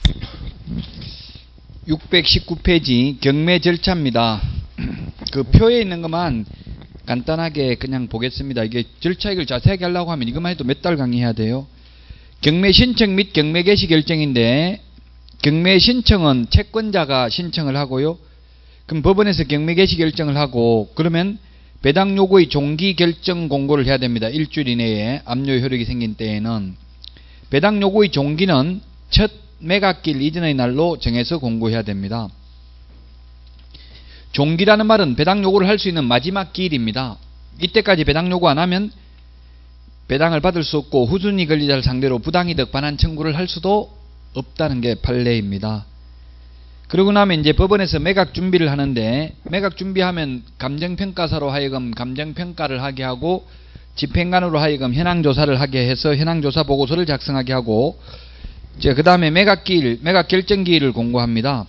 619페이지 경매 절차입니다. 그 표에 있는 것만 간단하게 그냥 보겠습니다. 이게 절차 이걸 자세하게 하려고 하면 이것만 해도 몇 달 강의해야 돼요. 경매 신청 및 경매 개시 결정인데, 경매 신청은 채권자가 신청을 하고요. 그럼 법원에서 경매 개시 결정을 하고, 그러면 배당 요구의 종기 결정 공고를 해야 됩니다. 일주일 이내에 압류 효력이 생긴 때에는. 배당 요구의 종기는 첫 매각기일 이전의 날로 정해서 공고해야 됩니다. 종기라는 말은 배당 요구를 할 수 있는 마지막 기일입니다. 이때까지 배당 요구 안 하면 배당을 받을 수 없고 후순위 권리자를 상대로 부당이득 반환 청구를 할 수도 없다는 게 판례입니다. 그러고 나면 이제 법원에서 매각 준비를 하는데, 매각 준비하면 감정평가사로 하여금 감정평가를 하게 하고, 집행관으로 하여금 현황조사를 하게 해서 현황조사 보고서를 작성하게 하고, 이제 그 다음에 매각기일, 매각 결정기일을 공고합니다.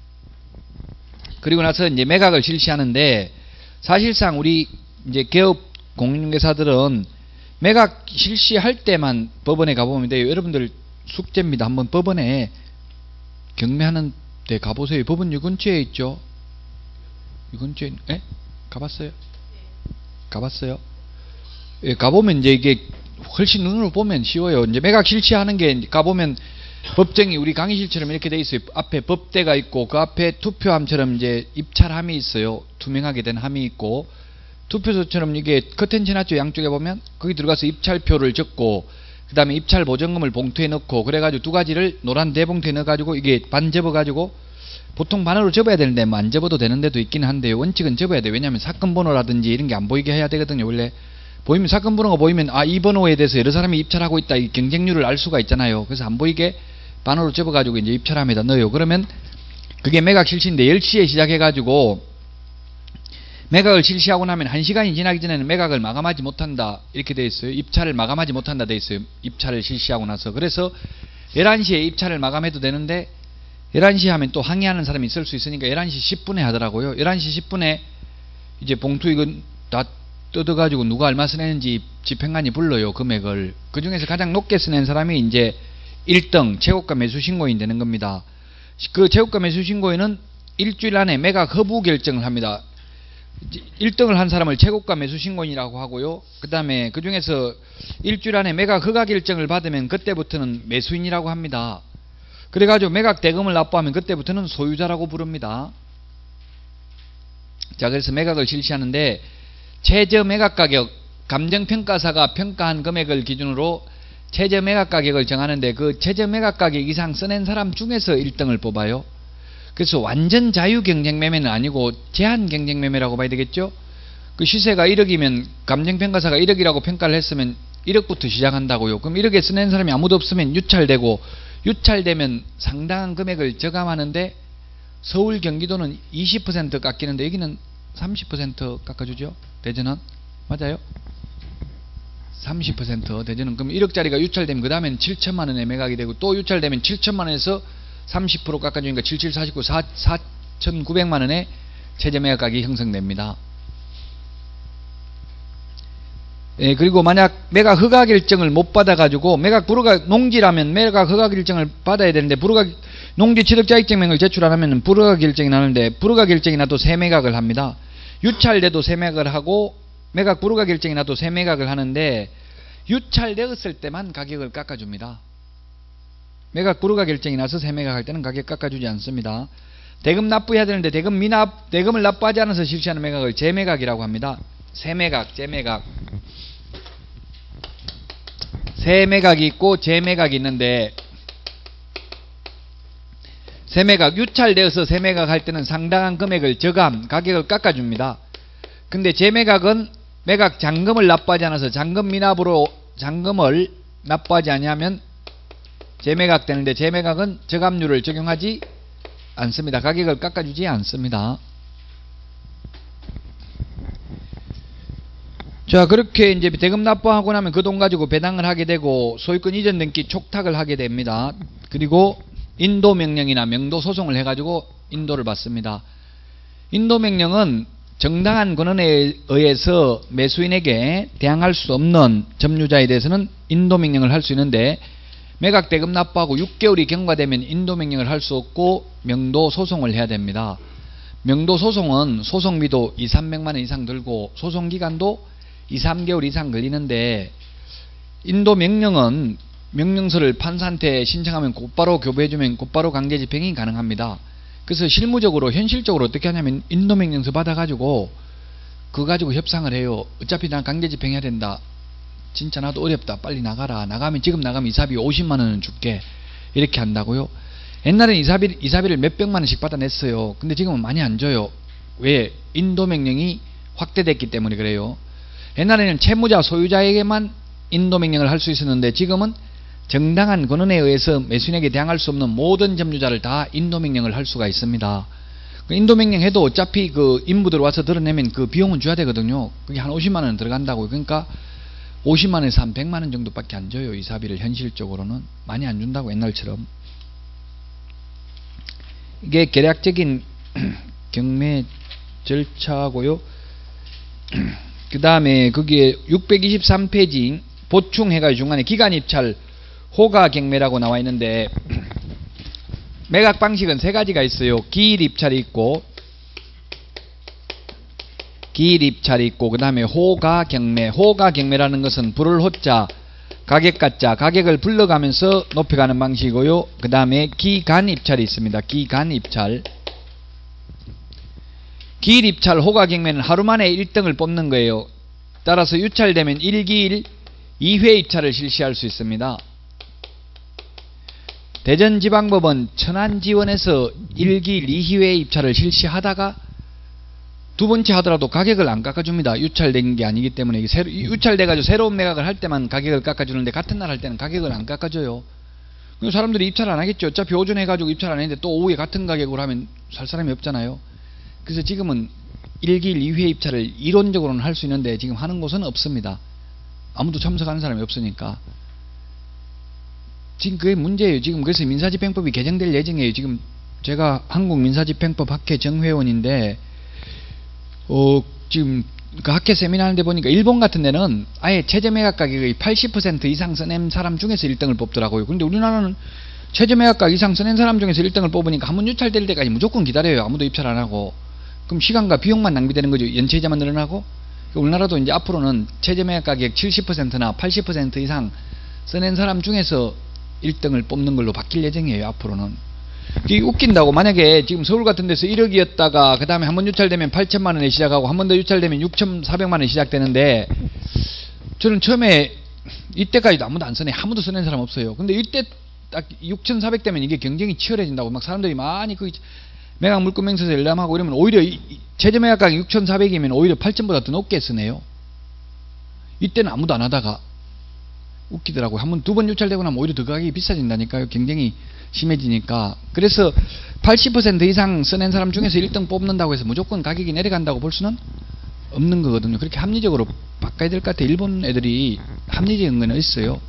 그리고 나서 이제 매각을 실시하는데, 사실상 우리 이제 개업 공인중개사들은 매각 실시할 때만 법원에 가보면 돼요. 여러분들 숙제입니다. 한번 법원에 경매하는 데 가보세요. 법원 이 근처에 있죠. 이 근처에, 예? 가봤어요? 가봤어요? 예, 가보면 이제 이게 훨씬 눈으로 보면 쉬워요. 이제 매각 실시하는 게 가보면 법정이 우리 강의실처럼 이렇게 돼 있어요. 앞에 법대가 있고 그 앞에 투표함처럼 이제 입찰함이 있어요. 투명하게 된 함이 있고, 투표소처럼 이게 커튼 지났죠. 양쪽에 보면 거기 들어가서 입찰표를 적고, 그 다음에 입찰 보증금을 봉투에 넣고, 그래가지고 두 가지를 노란 대봉투에 넣어가지고 이게 반 접어가지고, 보통 반으로 접어야 되는데 뭐 안 접어도 되는 데도 있긴 한데요. 원칙은 접어야 돼요. 왜냐하면 사건 번호라든지 이런 게 안 보이게 해야 되거든요. 원래 보이면, 사건 번호가 보이면 아, 이 번호에 대해서 여러 사람이 입찰하고 있다, 이 경쟁률을 알 수가 있잖아요. 그래서 안 보이게 반으로 접어가지고 이제 입찰함에다 넣어요. 그러면 그게 매각 실시인데 10시에 시작해가지고 매각을 실시하고 나면 1시간이 지나기 전에는 매각을 마감하지 못한다 이렇게 돼 있어요. 입찰을 마감하지 못한다 돼 있어요. 입찰을 실시하고 나서. 그래서 11시에 입찰을 마감해도 되는데 11시 하면 또 항의하는 사람이 있을 수 있으니까 11시 10분에 하더라고요. 11시 10분에 이제 봉투 이건 다 뜯어가지고 누가 얼마 쓰냈는지 집행관이 불러요. 금액을. 그 중에서 가장 높게 쓰낸 사람이 이제 1등 최고가 매수 신고인 되는 겁니다. 그 최고가 매수 신고인은 일주일 안에 매각 허부 결정을 합니다. 1등을 한 사람을 최고가 매수 신고인이라고 하고요. 그 다음에 그 중에서 일주일 안에 매각 허가 결정을 받으면 그때부터는 매수인이라고 합니다. 그래가지고 매각 대금을 납부하면 그때부터는 소유자라고 부릅니다. 자, 그래서 매각을 실시하는데 최저 매각 가격, 감정평가사가 평가한 금액을 기준으로 최저 매각 가격을 정하는데, 그 최저 매각 가격 이상 써낸 사람 중에서 1등을 뽑아요. 그래서 완전 자유 경쟁 매매는 아니고 제한 경쟁 매매라고 봐야 되겠죠. 그 시세가 1억이면 감정평가사가 1억이라고 평가를 했으면 1억부터 시작한다고요. 그럼 1억에 써낸 사람이 아무도 없으면 유찰되고, 유찰되면 상당한 금액을 저감하는데, 서울 경기도는 20% 깎이는데 여기는 30% 깎아주죠. 대전은 맞아요? 30% 대전은. 그럼 1억짜리가 유찰되면 그 다음엔 7천만원에 매각이 되고, 또 유찰되면 7천만원에서 30% 깎아주니까 7749 4,900만원에 최저 매각 가격이 형성됩니다. 예, 그리고 만약 매각 허가 결정을 못 받아가지고, 매각 불허가 농지라면 매각 허가 결정을 받아야 되는데, 불허가 농지 취득자익증명을 제출 안 하면 불허가 결정이 나는데, 불허가 결정이 나도 세매각을 합니다. 유찰돼도 세매각을 하고, 매각 불허가 결정이 나도 세매각을 하는데, 유찰되었을 때만 가격을 깎아줍니다. 매각 불허가 결정이 나서 세매각할 때는 가격 깎아주지 않습니다. 대금 납부해야 되는데 대금을 납부하지 않아서 실시하는 매각을 재매각이라고 합니다. 세매각, 재매각. 세매각이 있고 재매각이 있는데, 세매각, 유찰되어서 세매각할 때는 상당한 금액을 저감, 가격을 깎아줍니다. 근데 재매각은 매각 잔금을 납부하지 않아서 잔금 미납으로 잔금을 납부하지 아니하면 재매각 되는데, 재매각은 저감률을 적용하지 않습니다. 가격을 깎아주지 않습니다. 자, 그렇게 이제 대금 납부하고 나면 그 돈 가지고 배당을 하게 되고, 소유권 이전 등기 촉탁을 하게 됩니다. 그리고 인도명령이나 명도소송을 해가지고 인도를 받습니다. 인도명령은 정당한 권한에 의해서 매수인에게 대항할 수 없는 점유자에 대해서는 인도명령을 할 수 있는데, 매각 대금 납부하고 6개월이 경과되면 인도명령을 할 수 없고 명도 소송을 해야 됩니다. 명도 소송은 소송비도 2, 300만 원 이상 들고 소송기간도 2, 3개월 이상 걸리는데, 인도명령은 명령서를 판사한테 신청하면 곧바로 교부해주면 곧바로 강제집행이 가능합니다. 그래서 실무적으로 현실적으로 어떻게 하냐면 인도명령서 받아가지고 그거 가지고 협상을 해요. 어차피 난 강제집행해야 된다. 진짜 나도 어렵다. 빨리 나가라. 나가면 지금 나가면 이사비 50만 원은 줄게. 이렇게 한다고요. 옛날엔 이사비를 몇백만 원씩 받아냈어요. 근데 지금은 많이 안 줘요. 왜? 인도명령이 확대됐기 때문에 그래요. 옛날에는 채무자 소유자에게만 인도명령을 할 수 있었는데 지금은 정당한 권한에 의해서 매수인에게 대항할 수 없는 모든 점유자를 다 인도명령을 할 수가 있습니다. 인도명령 해도 어차피 그 인부들 와서 드러내면 그 비용은 줘야 되거든요. 그게 한 50만 원 들어간다고요. 그러니까 50만 원에서 한 100만 원 정도밖에 안 줘요. 이사비를 현실적으로는. 많이 안 준다고 옛날처럼. 이게 계략적인 경매 절차고요. 그 다음에 거기에 623페이지 보충해가지고 중간에 기간입찰 호가경매라고 나와 있는데, 매각 방식은 세 가지가 있어요. 기일입찰이 있고 그 다음에 호가경매. 호가경매라는 것은 불을 호자 가격가자 가격을 불러가면서 높여가는 방식이고요. 그 다음에 기간입찰이 있습니다. 기간입찰. 기일입찰 호가경매는 하루 만에 1등을 뽑는 거예요. 따라서 유찰되면 1기일 2회 입찰을 실시할 수 있습니다. 대전지방법은 천안지원에서 1기일 2회 입찰을 실시하다가 두 번째 하더라도 가격을 안 깎아줍니다. 유찰된 게 아니기 때문에. 유찰돼가지고 새로운 매각을 할 때만 가격을 깎아주는데 같은 날 할 때는 가격을 안 깎아줘요. 사람들이 입찰 안 하겠죠. 어차피 오전에 해가지고 입찰 안 했는데 또 오후에 같은 가격으로 하면 살 사람이 없잖아요. 그래서 지금은 1기일 2회 입찰을 이론적으로는 할 수 있는데 지금 하는 곳은 없습니다. 아무도 참석하는 사람이 없으니까. 지금 그게 문제예요. 지금 그래서 민사집행법이 개정될 예정이에요. 지금 제가 한국민사집행법 학회 정회원인데 지금 그 학회 세미나 하는데 보니까 일본 같은 데는 아예 최저매각 가격의 80% 이상 써낸 사람 중에서 1등을 뽑더라고요. 근데 우리나라는 최저매각가격 이상 써낸 사람 중에서 1등을 뽑으니까 한번 유찰될 때까지 무조건 기다려요. 아무도 입찰 안 하고. 그럼 시간과 비용만 낭비되는 거죠. 연체이자만 늘어나고. 우리나라도 이제 앞으로는 최저매각가격 70%나 80% 이상 써낸 사람 중에서 1등을 뽑는 걸로 바뀔 예정이에요. 앞으로는. 이게 웃긴다고. 만약에 지금 서울 같은 데서 1억이었다가 그 다음에 한번 유찰되면 8천만 원에 시작하고 한 번 더 유찰되면 6,400만 원에 시작되는데, 저는 처음에 이때까지도 아무도 안 써내. 아무도 써낸 사람 없어요. 근데 이때 딱 6,400 되면 이게 경쟁이 치열해진다고. 막 사람들이 많이 그 매각 물권명세서 열람하고 이러면 오히려 최저매각가격 6,400이면 오히려 8천보다 더 높게 쓰네요. 이때는 아무도 안 하다가. 웃기더라고요. 한번 두 번 유찰되고 나면 오히려 더 가격이 비싸진다니까요. 경쟁이 심해지니까. 그래서 80% 이상 써낸 사람 중에서 1등 뽑는다고 해서 무조건 가격이 내려간다고 볼 수는 없는 거거든요. 그렇게 합리적으로 바꿔야 될 것 같아요. 일본 애들이 합리적인 건 있어요.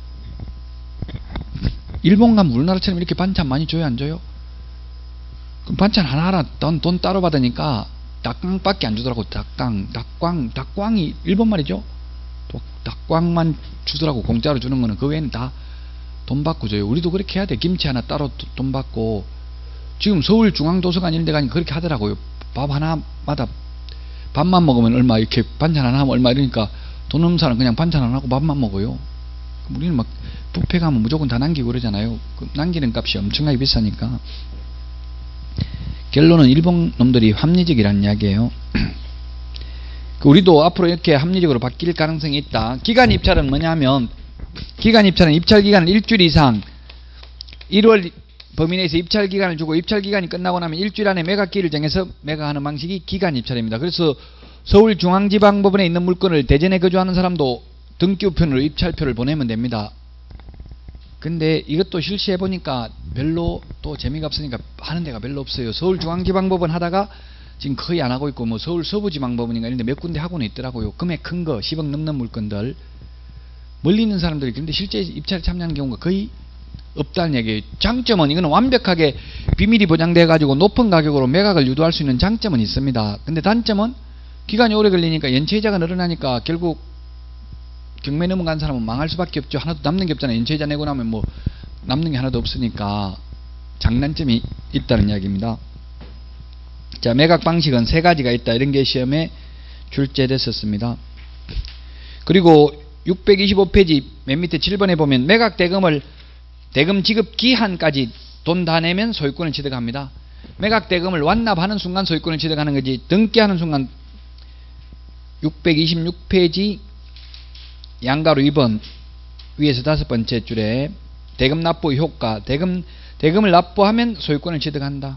일본 가면 우리나라처럼 이렇게 반찬 많이 줘요? 안 줘요? 그럼 반찬 하나하나 돈 따로 받으니까 닭강밖에 안 주더라고. 닭광이 일본 말이죠. 닭광만 주더라고. 공짜로 주는 거는. 그 외에는 다 돈 받고 줘요. 우리도 그렇게 해야 돼. 김치 하나 따로 돈 받고. 지금 서울중앙도서관 이런 데 가니까 그렇게 하더라고요. 밥 하나마다 밥만 먹으면 얼마, 이렇게 반찬 하나 하면 얼마, 이러니까 돈 없는 사람 그냥 반찬 안 하고 밥만 먹어요. 우리는 막 뷔페 가면 무조건 다 남기고 그러잖아요. 그 남기는 값이 엄청나게 비싸니까. 결론은 일본 놈들이 합리적이라는 이야기예요. 우리도 앞으로 이렇게 합리적으로 바뀔 가능성이 있다. 기간 입찰은 뭐냐면, 기간 입찰은 입찰 기간을 일주일 이상 1월 범위 내에서 입찰 기간을 주고 입찰 기간이 끝나고 나면 일주일 안에 매각기를 정해서 매각하는 방식이 기간 입찰입니다. 그래서 서울중앙지방법원에 있는 물건을 대전에 거주하는 사람도 등기우편으로 입찰표를 보내면 됩니다. 근데 이것도 실시해 보니까 별로 또 재미가 없으니까 하는 데가 별로 없어요. 서울중앙지방법원 하다가 지금 거의 안 하고 있고, 뭐 서울 서부지방법원인가 이런데 몇 군데 하고는 있더라고요. 금액 큰 거 10억 넘는 물건들. 멀리 있는 사람들이 그런데 실제 입찰에 참여하는 경우가 거의 없다는 얘기예요. 장점은 이거는 완벽하게 비밀이 보장돼 가지고 높은 가격으로 매각을 유도할 수 있는 장점은 있습니다. 근데 단점은 기간이 오래 걸리니까 연체이자가 늘어나니까 결국 경매 넘어간 사람은 망할 수밖에 없죠. 하나도 남는 게 없잖아요. 연체이자 내고 나면 뭐 남는 게 하나도 없으니까 장단점이 있다는 이야기입니다. 자, 매각 방식은 세 가지가 있다. 이런 게 시험에 출제됐었습니다. 그리고 625페이지 맨 밑에 7번에 보면 매각 대금을 대금 지급 기한까지 돈 다 내면 소유권을 취득합니다. 매각 대금을 완납하는 순간 소유권을 취득하는 거지, 등기하는 순간 626페이지 양가로 2번 위에서 5번째 줄에 대금 납부 효과, 대금을 납부하면 소유권을 취득한다.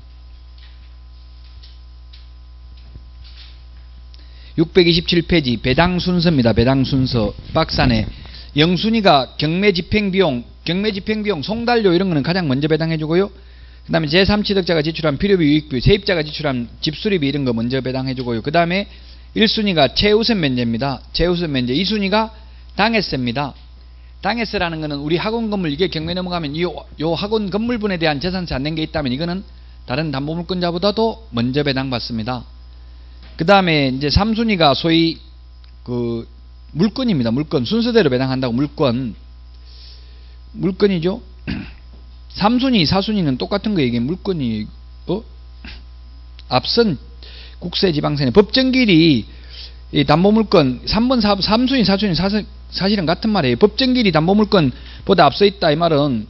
627페이지 배당 순서입니다. 배당 순서 박스 안에 영순위가 경매 집행비용, 송달료 이런 거는 가장 먼저 배당해 주고요. 그 다음에 제3취득자가 지출한 필요비, 유익비, 세입자가 지출한 집수리비 이런 거 먼저 배당해 주고요. 그 다음에 1순위가 최우선 면제입니다. 최우선 면제. 2순위가 당해세입니다. 당해세라는 거는 우리 학원 건물, 이게 경매 넘어가면 요 학원 건물분에 대한 재산세 안 낸 게 있다면 이거는 다른 담보물권자보다도 먼저 배당받습니다. 그 다음에 이제 3순위가 소위 그 물건입니다. 물건. 순서대로 배당한다고. 물건이죠. 3순위, 4순위는 똑같은 거 얘기해. 물건이, 앞선 국세지방세는 법정길이 이 담보물건 3번, 3순위, 4순위 사실은 같은 말이에요. 법정길이 담보물건보다 앞서 있다. 이 말은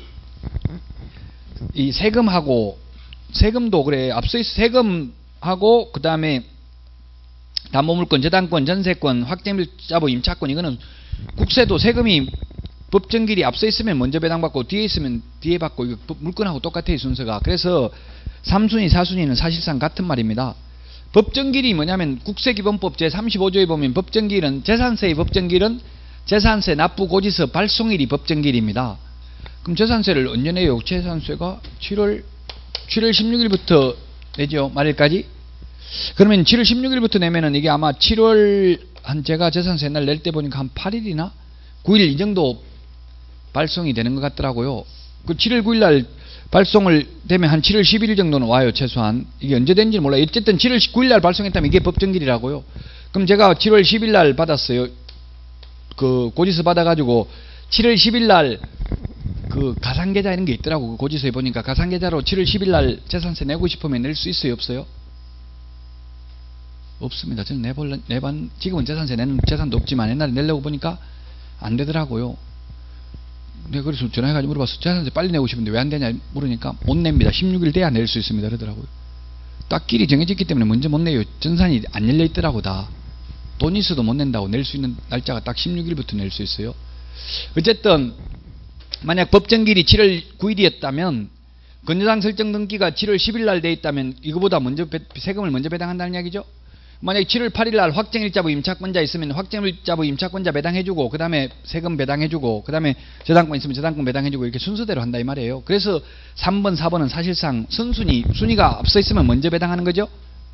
이 세금도 그래. 앞서 있어. 세금하고 그 다음에 담보물권, 저당권, 전세권, 확정일자부, 임차권, 이거는 국세도 세금이 법정길이 앞서 있으면 먼저 배당받고 뒤에 있으면 뒤에 받고, 이거 물건하고 똑같아요, 순서가. 그래서 3순위, 4순위는 사실상 같은 말입니다. 법정길이 뭐냐면 국세기본법 제35조에 보면 법정길은 재산세의 법정길은 재산세 납부 고지서 발송일이 법정길입니다. 그럼 재산세를 언제 내요? 재산세가 7월 16일부터 내죠, 말일까지. 그러면 7월 16일부터 내면은 이게 아마 7월 제가 재산세 날 낼 때 보니까 한 8일이나 9일 이 정도 발송이 되는 것 같더라고요. 그 7월 9일 날 발송을 되면 한 7월 11일 정도는 와요, 최소한. 이게 언제 된지 몰라요. 어쨌든 7월 9일 날 발송했다면 이게 법정길이라고요. 그럼 제가 7월 10일 날 받았어요. 그 고지서 받아가지고 7월 10일 날 그 가상계좌 이런 게 있더라고. 그 고지서에 보니까 가상계좌로 7월 10일 날 재산세 내고 싶으면 낼 수 있어요, 없어요? 없습니다. 저는 지금은 재산세 내는 재산도 없지만 옛날에 내려고 보니까 안 되더라고요. 내가 그래서 전화해가지고 물어봤어. 재산세 빨리 내고 싶은데 왜 안 되냐 물으니까 못 냅니다. 16일 돼야 낼 수 있습니다. 그러더라고요. 딱 길이 정해졌기 때문에 먼저 못 내요. 전산이 안 열려 있더라고 다. 돈 있어도 못 낸다고. 낼 수 있는 날짜가 딱 16일부터 낼 수 있어요. 어쨌든 만약 법정길이 7월 9일이었다면 건조당 설정 등기가 7월 10일 날 돼 있다면 이거보다 먼저 세금을 먼저 배당한다는 이야기죠. 만약 7월 8일 날 확정일자부 임차권자 있으면 확정일자부 임차권자 배당해주고, 그 다음에 세금 배당해주고, 그 다음에 저당권 있으면 저당권 배당해주고, 이렇게 순서대로 한다 이 말이에요. 그래서 3번, 4번은 사실상 순위가 앞서 있으면 먼저 배당하는 거죠.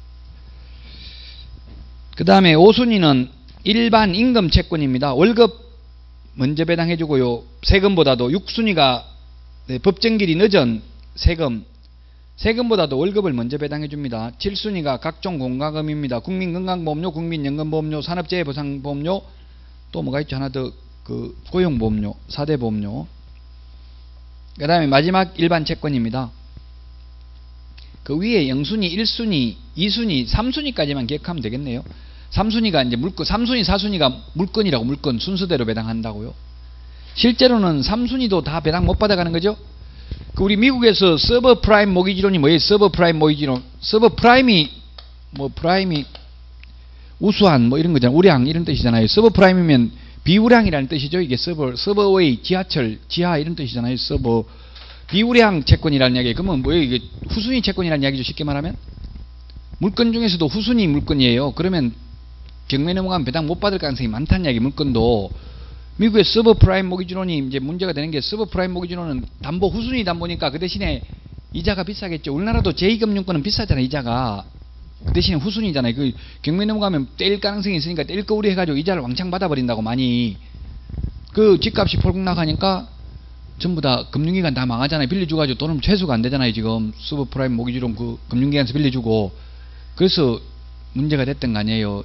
그 다음에 5순위는 일반 임금 채권입니다. 월급 먼저 배당해주고요. 세금보다도 6순위가 법정길이 늦은 세금보다도 월급을 먼저 배당해줍니다. 7순위가 각종 공과금입니다. 국민건강보험료, 국민연금보험료, 산업재해보상보험료, 또 뭐가 있죠? 하나 더, 그 고용보험료, 4대 보험료. 그 다음에 마지막 일반 채권입니다. 그 위에 0순위, 1순위, 2순위, 3순위까지만 기억하면 되겠네요. 3순위가 이제 물건, 3순위, 4순위가 물건이라고, 물건 순서대로 배당한다고요. 실제로는 3순위도 다 배당 못 받아가는 거죠. 그 우리 미국에서 서버 프라임 모기지론이 뭐예요? 서버 프라임 모기지론. 서버 프라임이 프라임이 우수한 뭐 이런 거잖아요. 우량 이런 뜻이잖아요. 서버 프라임이면 비우량이라는 뜻이죠. 이게 서버웨이, 지하철, 지하 이런 뜻이잖아요. 서버 비우량 채권이라는 이야기. 그러면 뭐예요? 이게 후순위 채권이라는 이야기죠. 쉽게 말하면 물건 중에서도 후순위 물건이에요. 그러면 경매 넘어가면 배당 못 받을 가능성이 많다는 이야기. 물건도 미국의 서버 프라임 모기지론이 이제 문제가 되는 게, 서버 프라임 모기지론은 담보 후순위 담보니까 그 대신에 이자가 비싸겠죠. 우리나라도 제2금융권은 비싸잖아요. 이자가. 그 대신에 후순위잖아요. 그 경매 넘어가면 떼일 가능성이 있으니까 떼일 거 우리 해가지고 이자를 왕창 받아버린다고. 많이 그 집값이 폭락 나가니까 전부 다 금융기관 다 망하잖아요. 빌려주가지고 돈은 회수가 안 되잖아요. 지금 서버 프라임 모기지론 그 금융기관에서 빌려주고. 그래서 문제가 됐던 거 아니에요.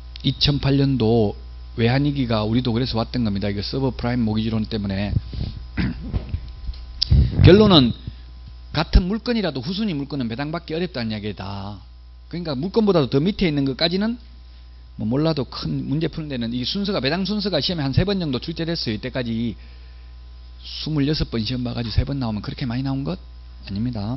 2008년도 외환위기가 우리도 그래서 왔던 겁니다. 이거 서버 프라임 모기지론 때문에. 결론은 같은 물건이라도 후순위 물건은 배당받기 어렵다는 이야기다. 그러니까 물건보다도 더 밑에 있는 것까지는 뭐 몰라도 큰 문제 푸는 데는 이 순서가 배당 순서가 시험에 한 3번 정도 출제됐어요. 이때까지 26번 시험 봐가지고 3번 나오면 그렇게 많이 나온 것 아닙니다.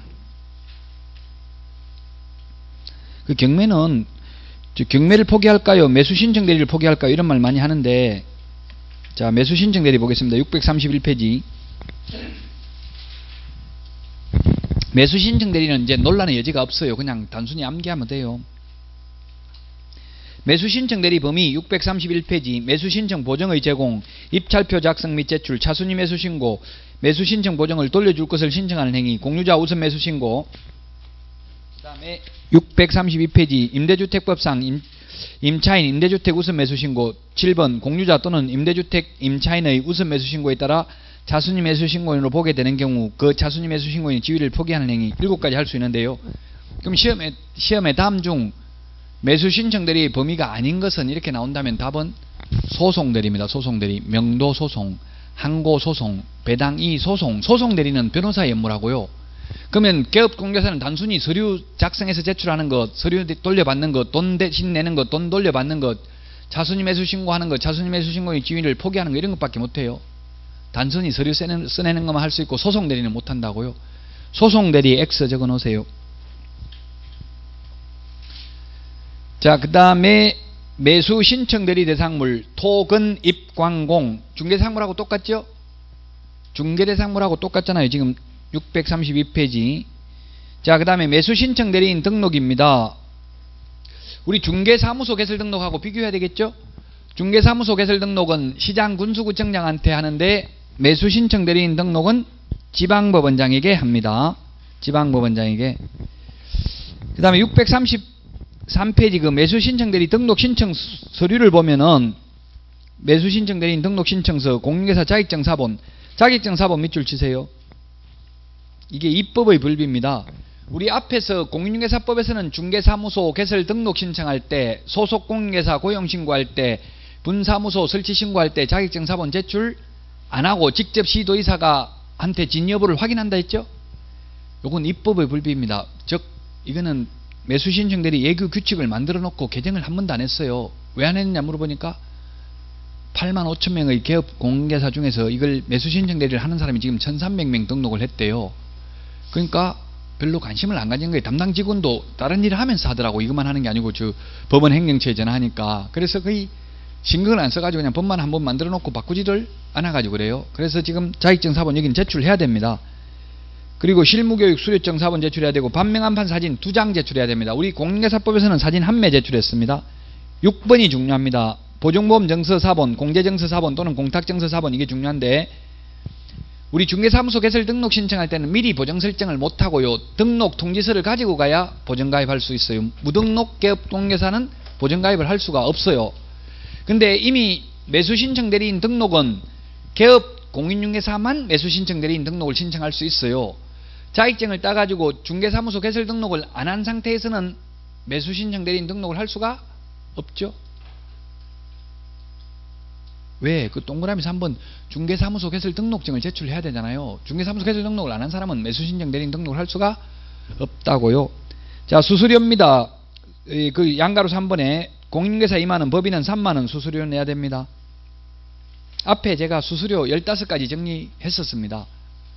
그 경매는 경매를 포기할까요? 매수 신청 대리를 포기할까요? 이런 말 많이 하는데, 자, 매수 신청 대리 보겠습니다. 631페이지. 매수 신청 대리는 이제 논란의 여지가 없어요. 그냥 단순히 암기하면 돼요. 매수 신청 대리 범위 631페이지. 매수 신청 보정의 제공, 입찰표 작성 및 제출, 차순위 매수 신고, 매수 신청 보정을 돌려줄 것을 신청하는 행위, 공유자 우선 매수 신고. 그 다음에 632페이지 임대주택법상 임차인 임대주택 우선 매수 신고. 7번 공유자 또는 임대주택 임차인의 우선 매수 신고에 따라 차순위 매수 신고인으로 보게 되는 경우 그 차순위 매수 신고인의 지위를 포기하는 행위. 7가지 할 수 있는데요. 그럼 시험에 다음 중 매수 신청 대리의 범위가 아닌 것은 이렇게 나온다면 답은 소송 대리입니다. 소송 대리. 명도 소송, 항고 소송, 배당 이의 소송. 소송 대리는 변호사의 업무라고요. 그러면 개업공개사는 단순히 서류 작성해서 제출하는 것, 서류 돌려받는 것, 돈 대신 내는 것, 돈 돌려받는 것, 차순위 매수 신고하는 것, 차순위 매수 신고의 지위를 포기하는 것, 이런 것밖에 못해요. 단순히 서류 써내는 것만 할 수 있고 소송 대리는 못한다고요. 소송 대리 X 적어 놓으세요. 자, 그 다음에 매수 신청 대리 대상물 토근 입광공. 중개대상물하고 똑같죠? 중개대상물하고 똑같잖아요. 지금 632페이지. 자, 그 다음에 매수 신청 대리인 등록입니다. 우리 중개사무소 개설 등록하고 비교해야 되겠죠? 중개사무소 개설 등록은 시장 군수구청장한테 하는데 매수 신청 대리인 등록은 지방법원장에게 합니다. 지방법원장에게. 그 다음에 633페이지 그 매수 신청 대리 등록 신청 서류를 보면은 매수 신청 대리인 등록 신청서, 공인중개사 자격증 사본, 자격증 사본 밑줄 치세요. 이게 입법의 불비입니다. 우리 앞에서 공인중개사법에서는 중개사무소 개설 등록 신청할 때, 소속 공인중개사 고용 신고할 때, 분사무소 설치 신고할 때 자격증 사본 제출 안 하고 직접 시도의사가 한테 진 여부를 확인한다 했죠? 요건 입법의 불비입니다. 즉 이거는 매수 신청 대리 예규 규칙을 만들어 놓고 개정을 한 번도 안 했어요. 왜 안 했느냐 물어보니까 85,000명의 개업 공인중개사 중에서 이걸 매수 신청 대리를 하는 사람이 지금 1,300명 등록을 했대요. 그러니까 별로 관심을 안 가진 거예요. 담당 직원도 다른 일을 하면서 하더라고. 이것만 하는 게 아니고 저 법원 행정처에 전화하니까. 그래서 거의 신경을 안 써가지고 그냥 법만 한번 만들어 놓고 바꾸지를 않아가지고 그래요. 그래서 지금 자격증 사본 여기는 제출해야 됩니다. 그리고 실무교육 수료증 사본 제출해야 되고 반명한판 사진 2장 제출해야 됩니다. 우리 공인중개사법에서는 사진 1매 제출했습니다. 6번이 중요합니다. 보증보험 정서 사본, 공제정서 사본 또는 공탁정서 사본, 이게 중요한데 우리 중개사무소 개설 등록 신청할 때는 미리 보정 설정을 못하고요. 등록 통지서를 가지고 가야 보정가입할 수 있어요. 무등록 개업공개사는 보정가입을 할 수가 없어요. 근데 이미 매수신청 대리인 등록은 개업 공인중개사만 매수신청 대리인 등록을 신청할 수 있어요. 자격증을 따가지고 중개사무소 개설 등록을 안 한 상태에서는 매수신청 대리인 등록을 할 수가 없죠. 왜? 그 동그라미에서 한번 중개사무소 개설 등록증을 제출해야 되잖아요. 중개사무소 개설 등록을 안 한 사람은 매수신청 대리인 등록을 할 수가 없다고요. 자, 수수료입니다. 그 양가로 3번에 공인중개사 2만원, 법인은 3만원 수수료 내야 됩니다. 앞에 제가 수수료 15가지 정리했었습니다.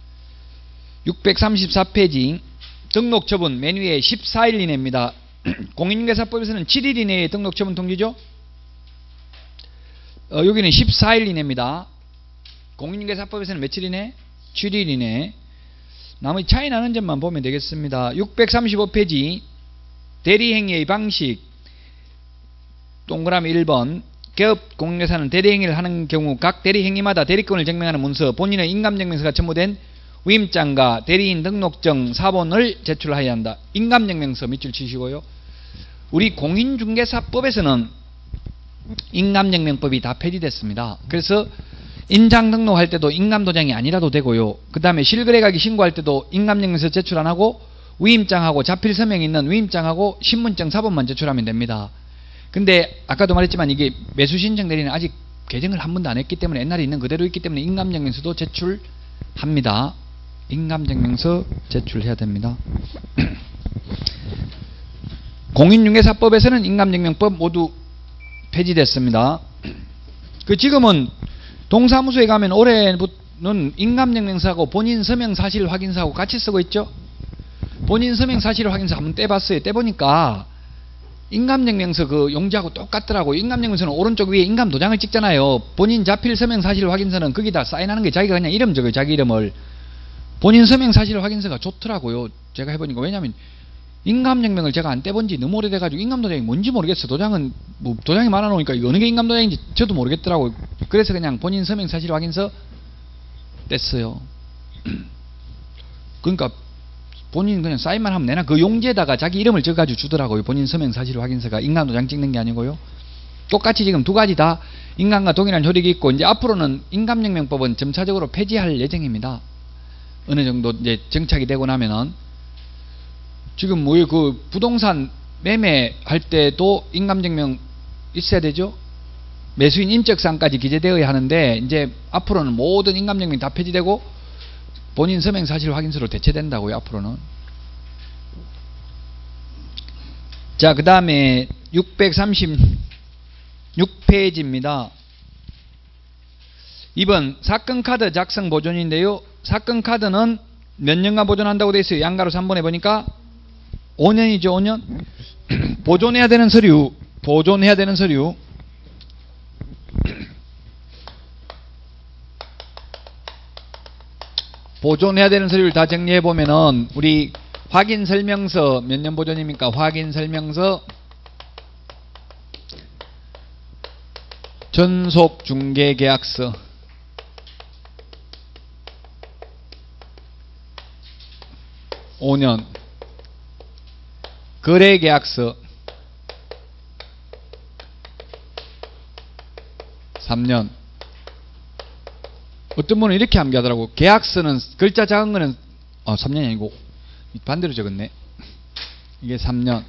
634페이지 등록 처분 맨 위에 14일 이내입니다. 공인중개사법에서는 7일 이내에 등록 처분 통지죠. 여기는 14일 이내입니다. 공인중개사법에서는 며칠 이내? 7일 이내. 나머지 차이 나는 점만 보면 되겠습니다. 635페이지 대리행위의 방식 동그라미 1번 개업 공인중개사는 대리행위를 하는 경우 각 대리행위마다 대리권을 증명하는 문서, 본인의 인감증명서가 첨부된 위임장과 대리인 등록증 사본을 제출하여야 한다. 인감증명서 밑줄 치시고요. 우리 공인중개사법에서는 인감증명법이 다 폐지됐습니다. 그래서 인장 등록할 때도 인감도장이 아니라도 되고요. 그 다음에 실거래가격 신고할 때도 인감증명서 제출 안 하고 위임장하고 자필 서명이 있는 위임장하고 신분증 사본만 제출하면 됩니다. 근데 아까도 말했지만 이게 매수신청 대리는 아직 개정을 한 번도 안 했기 때문에 옛날에 있는 그대로 있기 때문에 인감증명서도 제출합니다. 인감증명서 제출해야 됩니다. 공인중개사법에서는 인감증명법 모두 폐지됐습니다. 지금은 동사무소에 가면 올해는 인감증명서하고 본인 서명 사실 확인서하고 같이 쓰고 있죠. 본인 서명 사실 확인서 한번 떼봤어요. 떼보니까 인감증명서 그 용지하고 똑같더라고요. 인감증명서는 오른쪽 위에 인감 도장을 찍잖아요. 본인 자필 서명 사실 확인서는 거기다 사인하는 게 자기가 그냥 이름 적어요. 자기 이름을. 본인 서명 사실 확인서가 좋더라고요. 제가 해보니까. 왜냐면 인감증명을 제가 안 떼본 지 너무 오래돼가지고 인감도장이 뭔지 모르겠어. 도장은 뭐 도장이 많아놓으니까 이거 어느 게 인감도장인지 저도 모르겠더라고요. 그래서 그냥 본인 서명 사실 확인서 뗐어요. 그러니까 본인 그냥 사인만 하면 되나? 그 용지에다가 자기 이름을 적어가지고 주더라고요. 본인 서명 사실 확인서가 인감도장 찍는 게 아니고요. 똑같이 지금 두 가지 다 인감과 동일한 효력이 있고, 이제 앞으로는 인감증명법은 점차적으로 폐지할 예정입니다. 어느 정도 이제 정착이 되고 나면은. 지금 뭐 그 부동산 매매할 때도 인감증명 있어야 되죠. 매수인 인적사항까지 기재되어야 하는데 이제 앞으로는 모든 인감증명이 다 폐지되고 본인 서명 사실 확인서로 대체된다고요. 앞으로는. 자, 그 다음에 636페이지입니다. 2번 사건카드 작성 보존인데요. 사건카드는 몇 년간 보존한다고 되어 있어요. 양가로 3번 해보니까 5년이죠. 5년. 보존해야 되는 서류. 보존해야 되는 서류를 다 정리해보면은 우리 확인설명서 몇 년 보존입니까? 확인설명서, 전속중개계약서, (5년) 거래계약서 3년. 어떤 분은 이렇게 암기하더라고. 계약서는 글자 작은 거는 3년이 아니고 반대로 적었네. 이게 3년.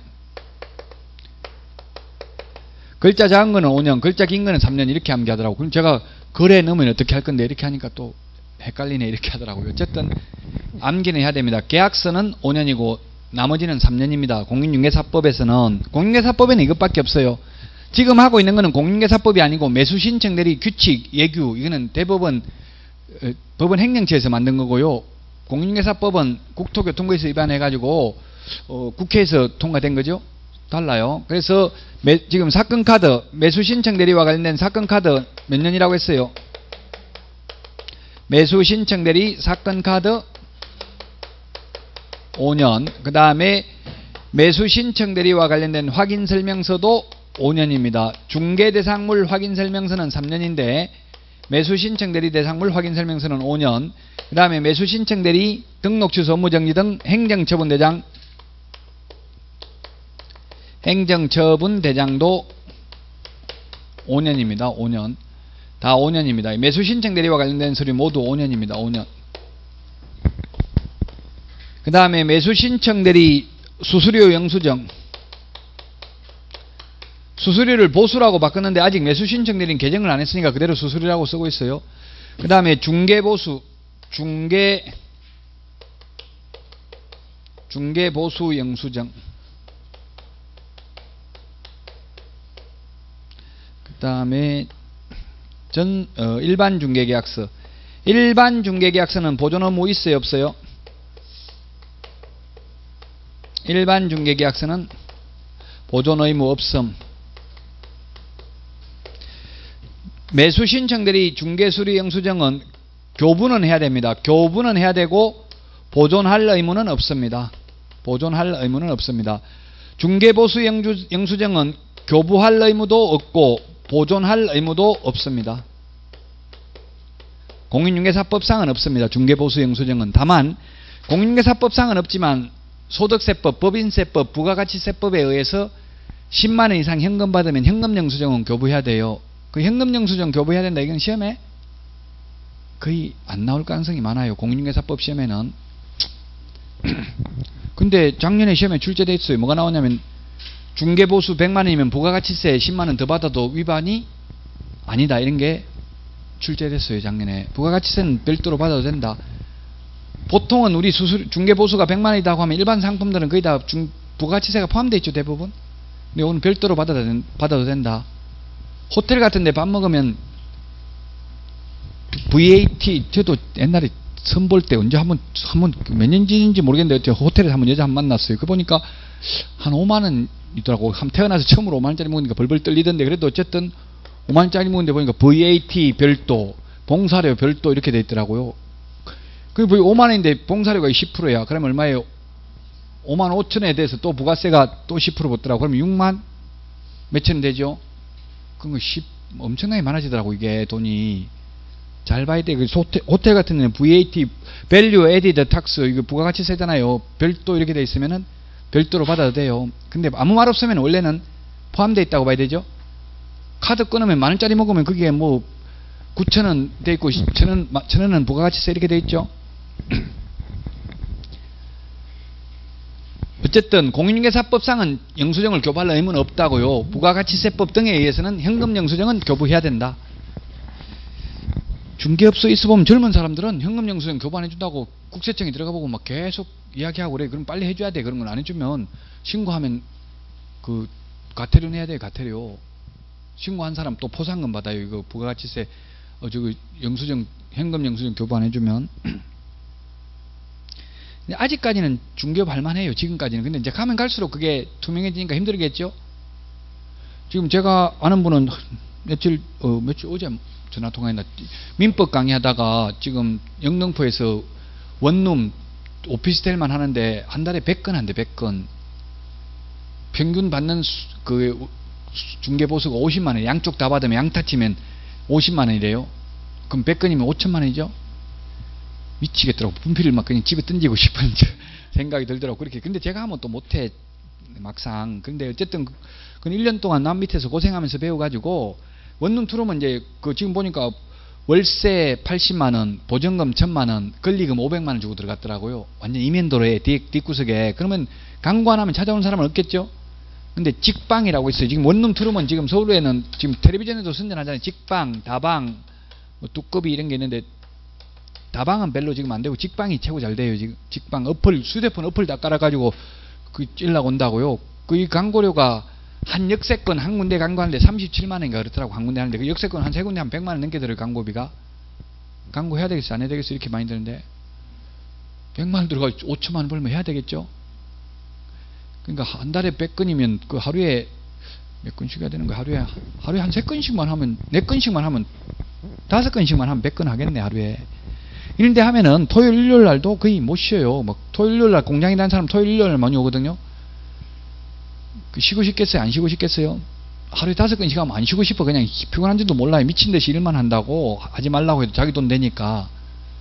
글자 작은 거는 5년, 글자 긴 거는 3년 이렇게 암기하더라고. 그럼 제가 거래 넣으면 어떻게 할 건데 이렇게 하니까 또 헷갈리네 이렇게 하더라고요. 어쨌든 암기는 해야 됩니다. 계약서는 5년이고 나머지는 3년입니다. 공인중개사법에는 이것밖에 없어요. 지금 하고 있는 거는 공인중개사법이 아니고 매수신청대리 규칙, 예규, 이거는 대법원 법원 행정처에서 만든 거고요. 공인중개사법은 국토교통부에서 위반해가지고 국회에서 통과된 거죠. 달라요. 그래서 지금 사건카드, 매수신청대리와 관련된 사건카드 몇 년이라고 했어요? 매수신청대리 사건카드 5년. 그 다음에 매수신청대리와 관련된 확인설명서도 5년입니다. 중개대상물 확인설명서는 3년인데 매수신청대리 대상물 확인설명서는 5년. 그 다음에 매수신청대리 등록취소 업무정지 등 행정처분대장도 5년입니다. 5년. 다 5년입니다. 매수신청대리와 관련된 서류 모두 5년입니다. 5년. 그 다음에 매수신청대리 수수료 영수증. 수수료를 보수라고 바꿨는데 아직 매수신청대리는 개정을 안 했으니까 그대로 수수료라고 쓰고 있어요. 그 다음에 중개보수, 중개보수 영수증. 그 다음에 일반 중개계약서. 일반 중개계약서는 보존 의무 있어요, 없어요? 일반 중개계약서는 보존 의무 없음. 매수신청대리 중개수리 영수증은 교부는 해야 됩니다. 교부는 해야 되고 보존할 의무는 없습니다. 보존할 의무는 없습니다. 중개보수 영수증은 교부할 의무도 없고 보존할 의무도 없습니다. 공인중개사법상은 없습니다. 중개보수 영수증은. 다만 공인중개사법상은 없지만 소득세법, 법인세법, 부가가치세법에 의해서 10만원 이상 현금 받으면 현금 영수증은 교부해야 돼요. 그 현금 영수증 교부해야 된다. 이건 시험에 거의 안 나올 가능성이 많아요. 공인중개사법 시험에는. 근데 작년에 시험에 출제돼 있어요. 뭐가 나오냐면 중개보수 100만원이면 부가가치세 10만원 더 받아도 위반이 아니다 이런 게 출제됐어요. 작년에. 부가가치세는 별도로 받아도 된다. 보통은 우리 중개보수가 100만 원이라고 하면 일반 상품들은 거의 다 부가가치세가 포함되어 있죠. 대부분. 근데 오늘 별도로 받아도 된다. 호텔 같은 데 밥 먹으면 VAT, 저도 옛날에 선볼 때 언제 한번 몇 년 전인지 모르겠는데 호텔에서 한번 여자 한 번 만났어요. 그 보니까 한 5만 원 있더라고. 태어나서 처음으로 5만 원짜리 먹으니까 벌벌 떨리던데, 그래도 어쨌든 5만 원짜리 먹는데 보니까 VAT 별도, 봉사료 별도 이렇게 돼 있더라고요. 그 5만 원인데 봉사료가 10%야. 그러면 얼마예요? 5만 5천에 대해서 또 부가세가 또 10% 붙더라고. 그러면 6만 몇천 되죠? 그거 엄청나게 많아지더라고, 이게 돈이. 잘 봐야 돼. 호텔 같은 데는 VAT, Value Added Tax, 이거 부가가치세잖아요. 별도 이렇게 돼 있으면은 별도로 받아도 돼요. 근데 아무 말 없으면 원래는 포함되어 있다고 봐야 되죠. 카드 끊으면 만 원짜리 먹으면 그게 뭐 9,000원 돼 있고 1,000원은 부가가치세 이렇게 돼 있죠. 어쨌든 공인중개사법상은 영수증을 교부할 의무는 없다고요. 부가가치세법 등에 의해서는 현금 영수증은 교부해야 된다. 중개업소에 있어보면 젊은 사람들은 현금 영수증 교부 안 해준다고 국세청에 들어가보고 막 계속 이야기하고 그래. 그럼 빨리 해줘야 돼. 그런 건 안 해주면 신고하면 그 과태료 내야 돼. 과태료. 신고한 사람 또 포상금 받아요. 이거 부가가치세 저거 영수증, 현금 영수증 교부 안 해주면. 근데 아직까지는 중개업 할만해요. 지금까지는. 근데 이제 가면 갈수록 그게 투명해지니까 힘들겠죠. 지금 제가 아는 분은 며칠 어제 전화통화했나, 민법 강의하다가 지금 영등포에서 원룸 오피스텔만 하는데 한 달에 100건 한대. 100건 평균 받는 그 중개보수가 50만 원, 양쪽 다 받으면 양타 치면 50만 원이래요. 그럼 100건이면 5천만 원이죠. 미치겠더라고. 분필을 막 그냥 집에 던지고 싶은 생각이 들더라고. 그렇게. 근데 제가 하면 또 못해 막상. 근데 어쨌든 그 1년 동안 남 밑에서 고생하면서 배워가지고 원룸 투룸은 이제 그 지금 보니까 월세 80만 원, 보증금 1,000만 원, 권리금 500만 원 주고 들어갔더라고요. 완전 이면도로에 뒷구석에. 그러면 광고 안 하면 찾아오는 사람은 없겠죠. 근데 직방이라고 있어요. 지금 원룸 투룸은 지금 서울에는 지금 텔레비전에도 선전하잖아요. 직방, 다방, 뭐 두꺼비 이런 게 있는데 다방은 별로 지금 안 되고 직방이 최고 잘 돼요. 지금 직방 어플, 휴대폰 어플 다 깔아가지고 그 찔러 온다고요. 그 광고료가 한 역세권 한 군데 광고하는데 37만 원인가 그렇더라고. 한 군데 하는데 그 역세권 한 세 군데 한 100만 원 넘게 들어요. 광고비가. 광고 해야 되겠어 안 해야 되겠어 이렇게 많이 드는데 100만 원 들어가 5천만 원 벌면 해야 되겠죠. 그러니까 한 달에 100건이면 그 하루에 몇 건씩 해야 되는 거야. 하루에 한 3건씩만 하면 4건씩만 하면 5건씩만 하면 100건 하겠네. 하루에. 이런데 하면은 토요일 일요일 날도 거의 못 쉬어요. 막 토요일 일요일 날 공장에 다니는 사람 토요일 일요일 날 많이 오거든요. 그 쉬고 싶겠어요? 안 쉬고 싶겠어요? 하루에 5건씩 하면 안 쉬고 싶어. 그냥 피곤한지도 몰라요. 미친듯이 일만 한다고. 하지 말라고 해도 자기 돈 되니까.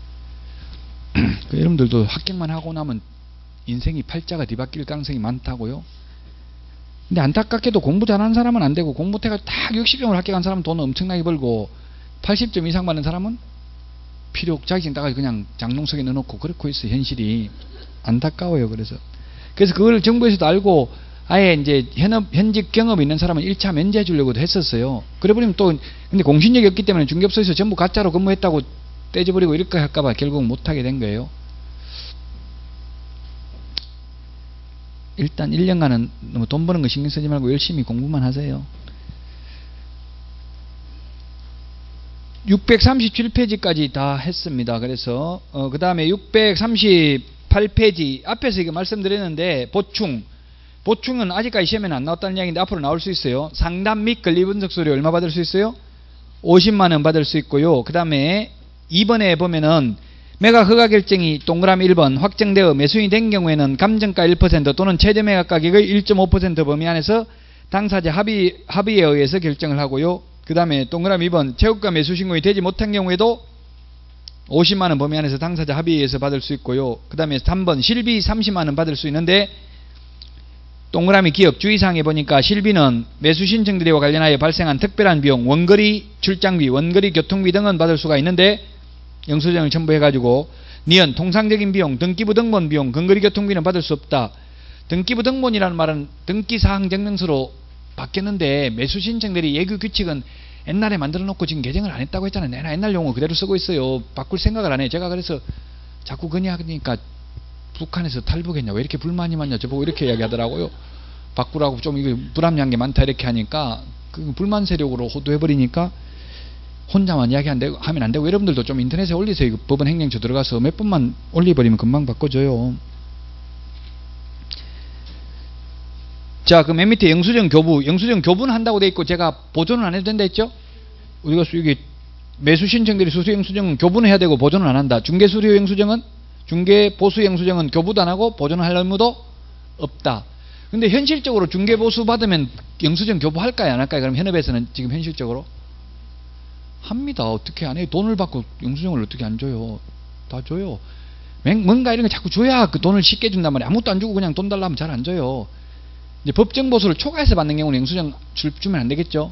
그 여러분들도 합격만 하고 나면 인생이 팔자가 뒤바뀔 가능성이 많다고요. 근데 안타깝게도 공부 잘하는 사람은 안 되고 공부 못해가지고 딱 60점을 합격한 사람은 돈 엄청나게 벌고 80점 이상 받는 사람은 필요 없고 자격증 따가지고 그냥 장롱석에 넣어놓고 그렇고 있어요. 현실이. 안타까워요. 그래서 그걸 정부에서도 알고 아예 이제 현직 경험이 있는 사람은 1차 면제해 주려고도 했었어요. 그래버리면 또 근데 공신력이 없기 때문에 중개업소에서 전부 가짜로 근무했다고 떼져버리고 이럴까 할까봐 결국 못하게 된 거예요. 일단 1년간은 너무 돈 버는 거 신경 쓰지 말고 열심히 공부만 하세요. 637페이지까지 다 했습니다. 그래서 그 다음에 638페이지 앞에서 이거 말씀드렸는데 보충은 아직까지 시험에는 안 나왔다는 이야기인데 앞으로 나올 수 있어요. 상담 및 권리분석 수수료 얼마 받을 수 있어요? 50만 원 받을 수 있고요. 그 다음에 2번에 보면은 매각 허가 결정이 동그라미 1번 확정되어 매수인이 된 경우에는 감정가 1% 또는 최저 매각 가격의 1.5% 범위 안에서 당사자 합의에 의해서 결정을 하고요. 그 다음에 동그라미 2번 최고가 매수 신고이 되지 못한 경우에도 50만 원 범위 안에서 당사자 합의에 의해서 받을 수 있고요. 그 다음에 3번 실비 30만 원 받을 수 있는데 동그라미 기억 주의사항에 보니까 실비는 매수 신청 들이와 관련하여 발생한 특별한 비용, 원거리 출장비, 원거리 교통비 등은 받을 수가 있는데 영수증을 첨부해가지고 니은 통상적인 비용, 등기부 등본 비용, 근거리 교통비는 받을 수 없다. 등기부 등본이라는 말은 등기사항 증명서로 바뀌었는데 매수 신청 대리 예규 규칙은 옛날에 만들어 놓고 지금 개정을 안 했다고 했잖아요. 내가 옛날 용어 그대로 쓰고 있어요. 바꿀 생각을 안 해요. 제가 그래서 자꾸 건의하니까 북한에서 탈북했냐, 왜 이렇게 불만이 많냐, 저보고 이렇게 이야기하더라고요. 바꾸라고 좀 이거 불합리한 게 많다 이렇게 하니까 그 불만 세력으로 호도해버리니까 혼자만 이야기하면 안 되고, 여러분들도 좀 인터넷에 올리세요. 이거 법원 행정처 들어가서 몇 번만 올려버리면 금방 바꿔줘요. 자, 그 맨 밑에 영수증 교부, 영수증 교부는 한다고 돼 있고 제가 보존은 안 해도 된다 했죠? 우리가 이게 매수 신청들이 수수 영수증은 교부는 해야 되고 보존은 안 한다. 중개 수수 영수증은, 중개 보수 영수증은 교부도 안 하고 보존을 할 의무도 없다. 근데 현실적으로 중개 보수 받으면 영수증 교부할까요, 안 할까요? 그럼 현업에서는 지금 현실적으로 합니다. 어떻게 안 해요? 돈을 받고 영수증을 어떻게 안 줘요? 다 줘요. 뭔가 이런 거 자꾸 줘야 그 돈을 쉽게 준단 말이에요. 아무것도 안 주고 그냥 돈 달라면 잘 안 줘요. 이제 법정 보수를 초과해서 받는 경우는 영수증 주면 안 되겠죠?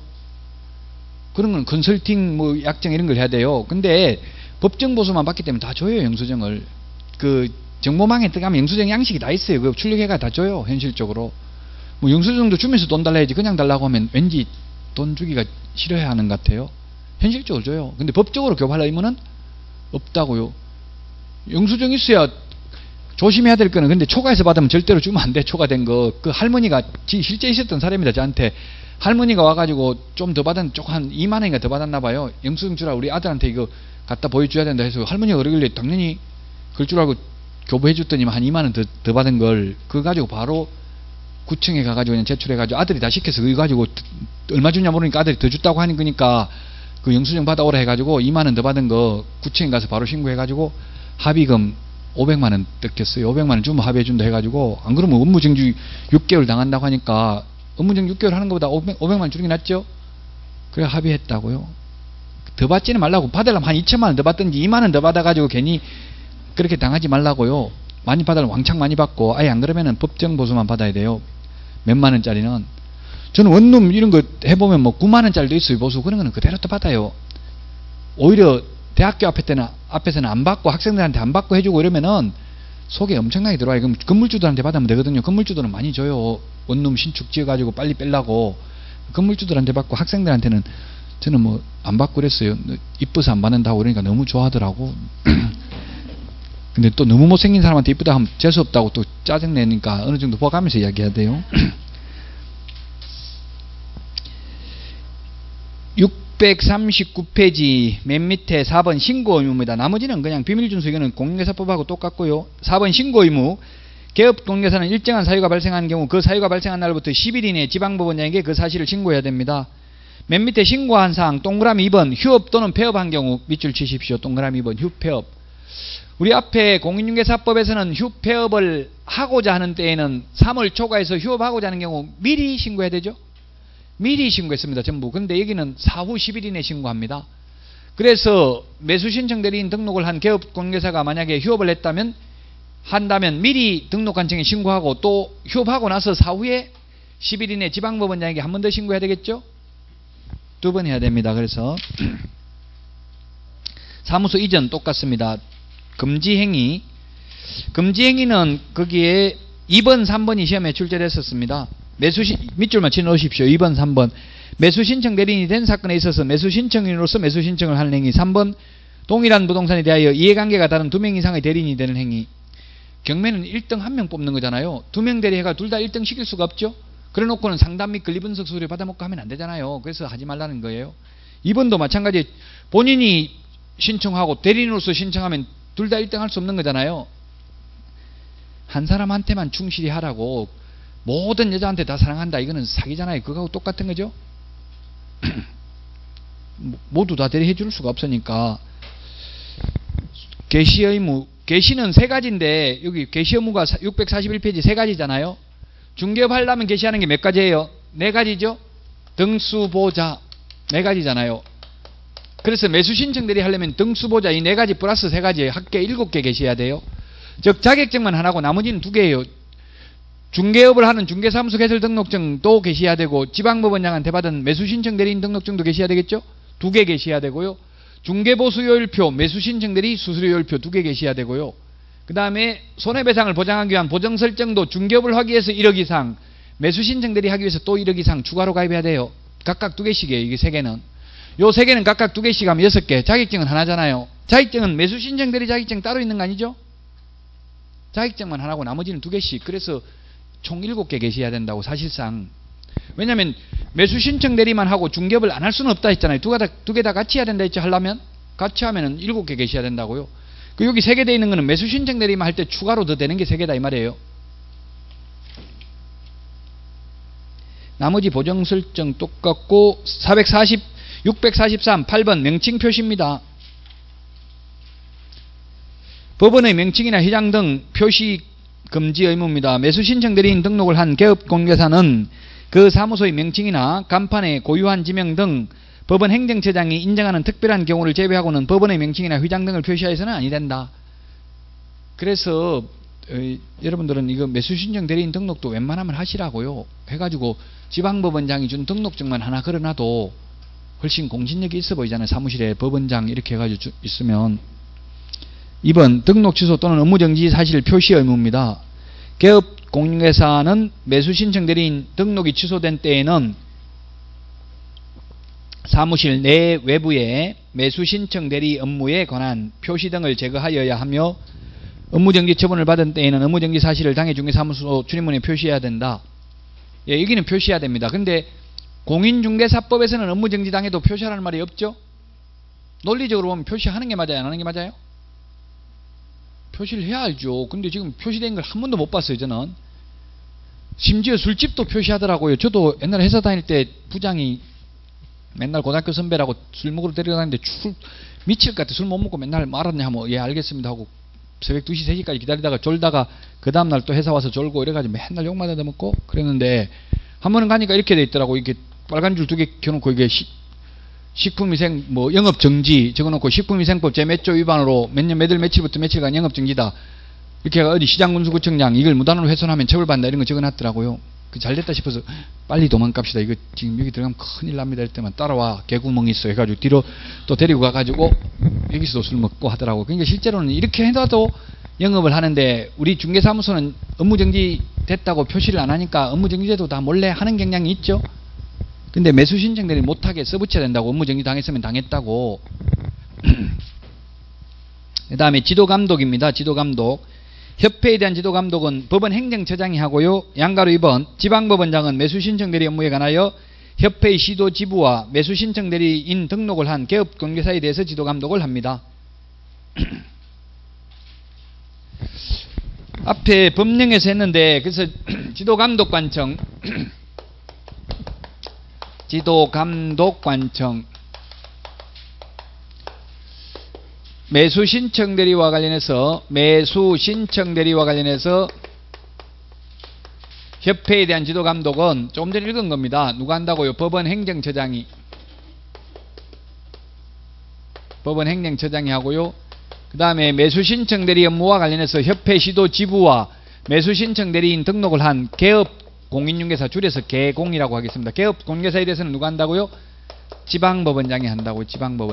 그런 건 컨설팅, 뭐 약정 이런 걸 해야 돼요. 근데 법정 보수만 받기 때문에 다 줘요, 영수증을. 그 정보망에 들어가면 영수증 양식이 다 있어요. 그 출력해가 다 줘요, 현실적으로. 뭐 영수증도 주면서 돈 달라 야지 그냥 달라고 하면 왠지 돈 주기가 싫어야 하는 것 같아요. 현실적으로 줘요. 근데 법적으로 교부할 의무는 없다고요. 영수증 있어야 조심해야 될 거는, 근데 초과해서 받으면 절대로 주면 안 돼. 초과된 거. 그 할머니가 실제 있었던 사람입니다. 저한테 할머니가 와가지고 좀 더 받은, 쪽 한 2만 원인가 더 받았나 봐요. 영수증 주라, 우리 아들한테 이거 갖다 보여줘야 된다 해서 할머니가 그러길래 당연히 그럴 줄 알고 교부해 줬더니 한 2만 원 더 받은 걸 그거 가지고 바로 구청에 가가지고 그냥 제출해가지고 아들이 다 시켜서 그거 가지고 얼마 주냐 모르니까 아들이 더 줬다고 하는 거니까 그 영수증 받아오라 해가지고 2만 원 더 받은 거 구청에 가서 바로 신고해가지고 합의금 500만 원 뜯겼어요. 500만 원 주면 합의해준다 해가지고, 안 그러면 업무정지 6개월 당한다고 하니까 업무정지 6개월 하는 것보다 500만 원 주는 게 낫죠? 그래 합의했다고요. 더 받지는 말라고. 받으려면 한 2천만 원 더 받든지 2만 원 더 받아가지고 괜히 그렇게 당하지 말라고요. 많이 받으면 왕창 많이 받고, 아예 안 그러면은 법정 보수만 받아야 돼요. 몇만 원짜리는. 저는 원룸 이런 거 해보면 뭐 9만 원짜리도 있어요. 보수. 그런 거는 그대로 또 받아요. 오히려 대학교 앞에서는 안 받고 학생들한테 안 받고 해주고 이러면은 속에 엄청나게 들어와요. 그럼 건물주들한테 받으면 되거든요. 건물주들은 많이 줘요. 원룸 신축 지어가지고 빨리 빼려고. 건물주들한테 받고 학생들한테는 저는 뭐 안 받고 그랬어요. 이뻐서 안 받는다고 그러니까 너무 좋아하더라고. 근데 또 너무 못생긴 사람한테 이쁘다 하면 재수없다고 또 짜증내니까 어느 정도 봐가면서 이야기해야 돼요. 639페이지 맨 밑에 4번 신고 의무입니다. 나머지는 그냥 비밀준수, 이거는 공인중개사법하고 똑같고요. 4번 신고 의무. 개업공인중개사는 일정한 사유가 발생한 경우 그 사유가 발생한 날부터 10일 이내에 지방법원장에게 그 사실을 신고해야 됩니다. 맨 밑에 신고한 사항 동그라미 2번 휴업 또는 폐업한 경우 밑줄 치십시오. 동그라미 2번 휴폐업. 우리 앞에 공인중개사법에서는 휴폐업을 하고자 하는 때에는 3월 초과해서 휴업하고자 하는 경우 미리 신고해야 되죠. 미리 신고했습니다. 전부. 근데 여기는 사후 10일 이내 신고합니다. 그래서 매수신청 대리인 등록을 한 개업공인중개사가 만약에 휴업을 한다면 미리 등록관청에 신고하고 또 휴업하고 나서 사후에 10일 이내 지방법원장에게 한 번 더 신고해야 되겠죠. 2번 해야 됩니다. 그래서 사무소 이전 똑같습니다. 금지행위. 금지행위는 거기에 2번, 3번이 시험에 출제됐었습니다. 밑줄만 치 넣으십시오. 2번, 3번. 매수신청 대리인이 된 사건에 있어서 매수신청인으로서 매수신청을 하는 행위. 3번, 동일한 부동산에 대하여 이해관계가 다른 2명 이상의 대리인이 되는 행위. 경매는 1등 1명 뽑는 거잖아요. 2명 대리해가 둘 다 1등 시킬 수가 없죠. 그래 놓고는 상담 및 권리분석 수수료 받아먹고 하면 안 되잖아요. 그래서 하지 말라는 거예요. 2번도 마찬가지. 본인이 신청하고 대리인으로서 신청하면 둘 다 1등 할 수 없는 거잖아요. 한 사람한테만 충실히 하라고 모든 여자한테 다 사랑한다, 이거는 사기잖아요. 그거하고 똑같은 거죠. 모두 다 대리해 줄 수가 없으니까. 개시 의무. 개시는 3가지인데 여기 개시 의무가 641페이지 3가지잖아요. 중개업 하려면 개시하는 게 몇 가지예요? 4가지죠. 등수보자 4가지잖아요. 그래서 매수신청 대리 하려면 등수보자 이 4가지 플러스 3가지예요. 합계 7개 개시해야 돼요. 즉 자격증만 하나고 나머지는 2개예요. 중개업을 하는 중개사무소 개설 등록증도 개시해야 되고, 지방법원장한테 받은 매수신청 대리인 등록증도 개시해야 되겠죠. 2개 개시해야 되고요. 중개보수요율표, 매수신청 대리 수수료율표 2개 개시해야 되고요. 그 다음에 손해배상을 보장하기 위한 보정설정도 중개업을 하기 위해서 1억 이상, 매수신청 대리 하기 위해서 또 1억 이상 추가로 가입해야 돼요. 각각 2개씩이에요. 이게 3개는. 요 세 개는 각각 2개씩 하면 6개. 자격증은 하나잖아요. 자격증은 매수 신청 대리 자격증 따로 있는 거 아니죠? 자격증만 하나고 나머지는 2개씩. 그래서 총 7개 계셔야 된다고 사실상. 왜냐면 매수 신청 대리만 하고 중개업을 안 할 수는 없다 했잖아요. 두 개 다 같이 해야 된다 했죠. 하려면 같이 하면은 7개 계셔야 된다고요. 그 여기 3개 돼 있는 거는 매수 신청 대리만 할 때 추가로 더 되는 게 3개다 이 말이에요. 나머지 보정 설정 똑같고 643 8번 명칭 표시입니다. 법원의 명칭이나 회장 등 표시 금지 의무입니다. 매수 신청 대리인 등록을 한 개업공개사는 그 사무소의 명칭이나 간판의 고유한 지명 등 법원 행정처장이 인정하는 특별한 경우를 제외하고는 법원의 명칭이나 회장 등을 표시하여서는 아니 된다. 그래서 여러분들은 이거 매수 신청 대리인 등록도 웬만하면 하시라고요. 해가지고 지방법원장이 준 등록증만 하나 걸어놔도 훨씬 공신력이 있어 보이잖아요. 사무실에 법원장 이렇게 해가지고 있으면. 2번 등록 취소 또는 업무정지 사실 표시 의무입니다. 개업공인회사는 매수신청 대리인 등록이 취소된 때에는 사무실 내 외부에 매수신청 대리 업무에 관한 표시 등을 제거하여야 하며 업무정지 처분을 받은 때에는 업무정지 사실을 당해중개사무소 출입문에 표시해야 된다. 예, 여기는 표시해야 됩니다. 근데 공인중개사법에서는 업무정지 당해도 표시하라는 말이 없죠? 논리적으로 보면 표시하는 게 맞아요? 안 하는 게 맞아요? 표시를 해야 알죠. 근데 지금 표시된 걸 한 번도 못 봤어요, 저는. 심지어 술집도 표시하더라고요. 저도 옛날에 회사 다닐 때 부장이 맨날 고등학교 선배라고 술 먹으러 데려다니는데 미칠 것 같아. 술 못 먹고 맨날 말았냐 하면 예 알겠습니다 하고 새벽 2시 3시까지 기다리다가 졸다가 그 다음날 또 회사 와서 졸고 이래가지고 맨날 욕만 얻어먹고 그랬는데 한 번은 가니까 이렇게 돼 있더라고. 이렇게 빨간 줄 2개 켜놓고 이게 식품위생 뭐 영업정지 적어놓고 식품위생법 제 몇 조 위반으로 몇 년 며칠부터 며칠간 영업정지다 이렇게 어디 시장군수구청장 이걸 무단으로 훼손하면 처벌받는다 이런 거 적어놨더라고요. 그 잘됐다 싶어서 빨리 도망갑시다. 이거 지금 여기 들어가면 큰일 납니다. 이럴 때만 따라와 개구멍이 있어 해가지고 뒤로 또 데리고 가가지고 여기서도 술 먹고 하더라고. 그러니까 실제로는 이렇게 해도 영업을 하는데 우리 중개사무소는 업무정지 됐다고 표시를 안 하니까 업무정지돼도 다 몰래 하는 경향이 있죠. 근데 매수신청들이 못하게 써붙여야 된다고. 업무정지 당했으면 당했다고. 그 다음에 지도감독입니다. 지도감독. 협회에 대한 지도감독은 법원 행정처장이 하고요. 양가로 2번 지방법원장은 매수신청대리 업무에 관하여 협회의 시도지부와 매수신청대리인 등록을 한 개업공개사에 대해서 지도감독을 합니다. 앞에 법령에서 했는데 그래서 지도감독관청 지도감독관청 매수신청대리와 관련해서 협회에 대한 지도감독은 조금 전에 읽은 겁니다. 누가 한다고요? 법원 행정처장이 하고요. 그 다음에 매수신청대리 업무와 관련해서 협회 시도지부와 매수신청대리인 등록을 한 개업공인중개사 줄여서 개공이라고 하겠습니다. 개업공인중개사에 대해서는 누가 한다고요? 지방법원장이 한다고요.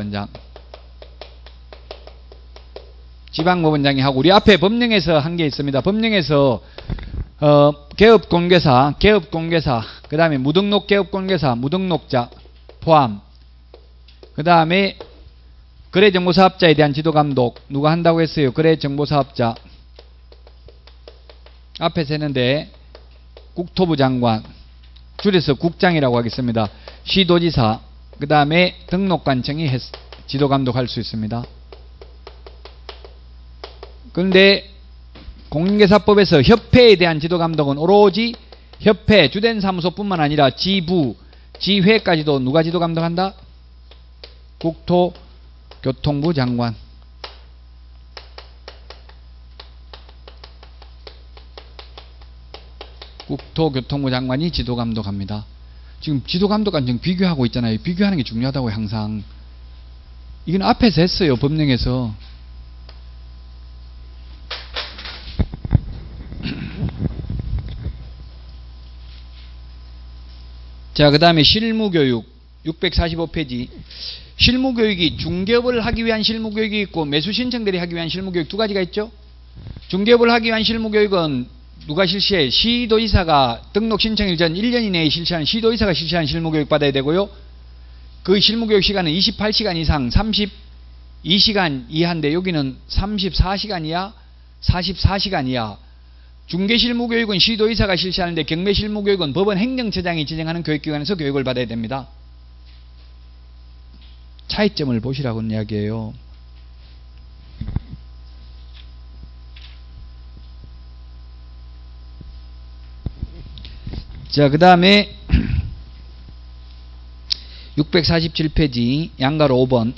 지방법원장이 하고 우리 앞에 법령에서 한 게 있습니다. 법령에서 개업공개사 그 다음에 무등록 개업공개사 무등록자 포함 그 다음에 거래정보사업자에 대한 지도감독 누가 한다고 했어요? 거래정보사업자 앞에서 했는데 국토부 장관 줄여서 국장이라고 하겠습니다. 시도지사 그 다음에 등록관청이 지도감독할 수 있습니다. 그런데 공인중개사법에서 협회에 대한 지도감독은 오로지 협회 주된 사무소뿐만 아니라 지부, 지회까지도 누가 지도감독한다? 국토교통부 장관. 국토교통부 장관이 지도감독합니다. 지금 지도감독관청 비교하고 있잖아요. 비교하는 게 중요하다고요. 항상. 이건 앞에서 했어요. 법령에서. 자, 그 다음에 실무교육 645페이지. 실무교육이 중개업을 하기 위한 실무교육이 있고 매수신청대리 하기 위한 실무교육 두 가지가 있죠. 중개업을 하기 위한 실무교육은 누가 실시해? 시도지사가 등록 신청일 전 1년 이내에 실시한 시도지사가 실시한 실무교육 받아야 되고요. 그 실무교육 시간은 28시간 이상 32시간 이하인데 여기는 34시간 이하 44시간 이하. 중개실무교육은 시도의사가 실시하는데 경매실무교육은 법원 행정처장이 지정하는 교육기관에서 교육을 받아야 됩니다. 차이점을 보시라고 이야기해요. 자, 그 다음에 647페이지 양가로 5번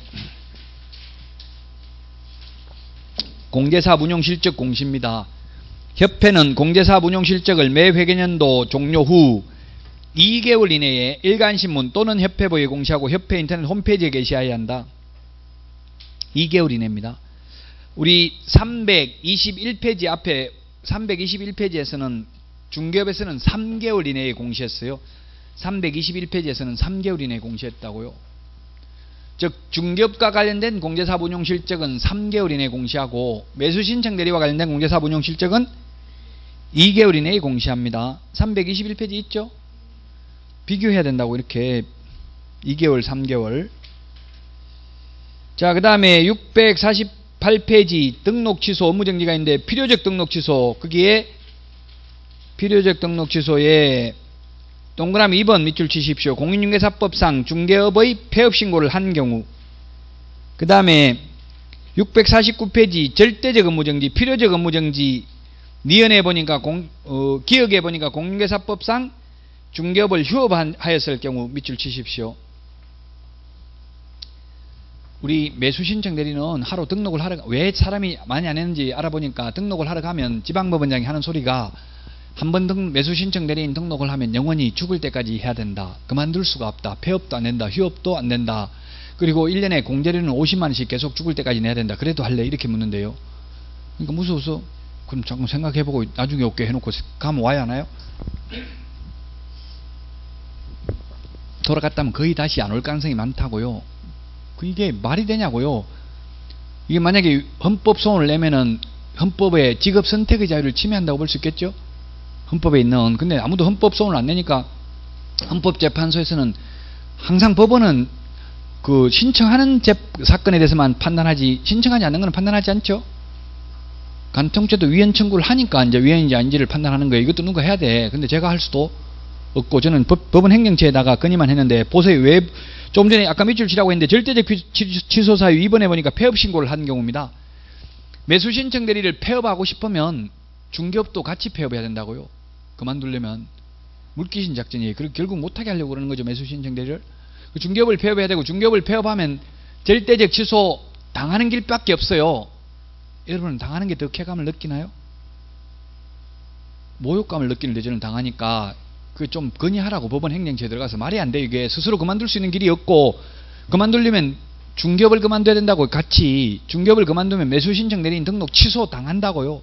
공제사업 운용실적 공시입니다. 협회는 공제사업 운용실적을 매 회계년도 종료 후 2개월 이내에 일간신문 또는 협회보에 공시하고 협회 인터넷 홈페이지에 게시해야 한다. 2개월 이내입니다. 우리 321페이지 앞에 321페이지에서는 중개업에서는 3개월 이내에 공시했어요. 321페이지에서는 3개월 이내에 공시했다고요. 즉 중개업과 관련된 공제사업 운용실적은 3개월 이내에 공시하고 매수신청 대리와 관련된 공제사업 운용실적은 2개월 이내에 공시합니다. 321페이지 있죠? 비교해야 된다고 이렇게 2개월 3개월. 자, 그 다음에 648페이지 등록 취소 업무정지가 있는데 필요적 등록 취소, 거기에 필요적 등록 취소에 동그라미 2번 밑줄 치십시오. 공인중개사법상 중개업의 폐업 신고를 한 경우. 그 다음에 649페이지 절대적 업무정지, 필요적 업무정지 니은에 보니까 기억에 보니까 공인중개사법상 중개업을 휴업하였을 경우 밑줄 치십시오. 우리 매수신청 대리는 하루 등록을 하러 왜 사람이 많이 안 했는지 알아보니까 등록을 하러 가면 지방법원장이 하는 소리가 한 번 매수신청 대리인 등록을 하면 영원히 죽을 때까지 해야 된다. 그만둘 수가 없다. 폐업도 안 된다. 휴업도 안 된다. 그리고 1년에 공제료는 50만원씩 계속 죽을 때까지 내야 된다. 그래도 할래? 이렇게 묻는데요. 그러니까 무서워서 그럼 잠깐 생각해보고 나중에 올게 해놓고 가면 와야 하나요? 돌아갔다면 거의 다시 안 올 가능성이 많다고요. 이게 말이 되냐고요. 이게 만약에 헌법소원을 내면은 헌법에 직업 선택의 자유를 침해한다고 볼 수 있겠죠? 헌법에 있는. 근데 아무도 헌법소원을 안 내니까 헌법재판소에서는 항상 법원은 그 신청하는 사건에 대해서만 판단하지 신청하지 않는 건 판단하지 않죠. 간통죄도 위헌 청구를 하니까 이제 위헌인지 아닌지를 판단하는 거예요. 이것도 누가 해야 돼. 근데 제가 할 수도 없고 저는 법원 행정처에다가 건의만 했는데 보세요. 왜 좀 전에 아까 밑줄 치라고 했는데 절대적 취소 사유 2번에 보니까 폐업 신고를 한 경우입니다. 매수 신청 대리를 폐업하고 싶으면 중개업도 같이 폐업해야 된다고요. 그만두려면 물귀신 작전이에요. 그리고 결국 못하게 하려고 그러는 거죠. 매수 신청 대리를. 중개업을 폐업해야 되고 중개업을 폐업하면 절대적 취소 당하는 길밖에 없어요. 여러분은 당하는 게 더 쾌감을 느끼나요? 모욕감을 느끼는데 저는 당하니까 그 좀 건의하라고 법원 행정처에 들어가서 말이 안 돼. 이게 스스로 그만둘 수 있는 길이 없고 그만두려면 중개업을 그만둬야 된다고. 같이 중개업을 그만두면 매수신청 대리인 등록 취소 당한다고요.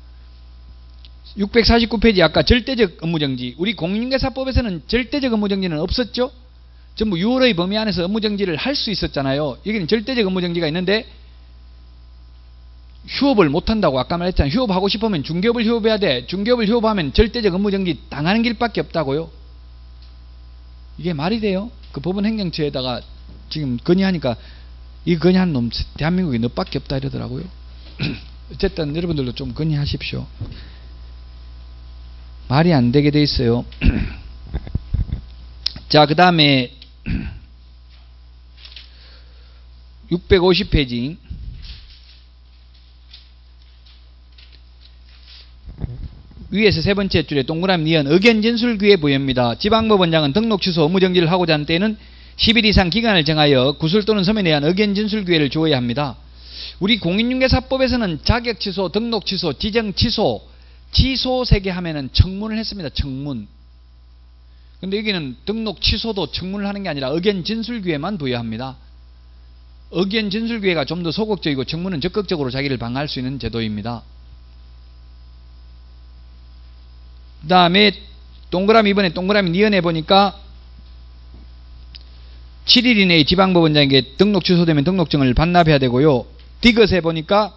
649페이지 아까 절대적 업무정지. 우리 공인중개사법에서는 절대적 업무정지는 없었죠. 전부 6월의 범위 안에서 업무정지를 할 수 있었잖아요. 여기는 절대적 업무정지가 있는데 휴업을 못한다고 아까 말했잖아요. 휴업하고 싶으면 중개업을 휴업해야 돼. 중개업을 휴업하면 절대적 업무정지 당하는 길밖에 없다고요. 이게 말이 돼요? 그 법원 행정처에다가 지금 건의하니까 이 건의하는 놈 대한민국에 너밖에 없다 이러더라고요. 어쨌든 여러분들도 좀 건의하십시오. 말이 안 되게 돼 있어요. 자, 그 다음에 650페이지 위에서 세 번째 줄에 동그라미 니은 의견 진술기회 부여입니다. 지방법원장은 등록 취소 업무정지를 하고자 하는 때에는 10일 이상 기간을 정하여 구술 또는 서면에 의한 의견 진술 기회를 주어야 합니다. 우리 공인중개사법에서는 자격 취소, 등록 취소, 지정 취소, 취소 3개 하면은 청문을 했습니다. 청문. 근데 여기는 등록 취소도 청문을 하는 게 아니라 의견 진술 기회만 부여합니다. 의견 진술 기회가 좀 더 소극적이고 청문은 적극적으로 자기를 방어할 수 있는 제도입니다. 그 다음에 동그라미 이번에 동그라미 니은에 보니까 7일 이내에 지방법원장에게 등록 취소되면 등록증을 반납해야 되고요. 디귿에 보니까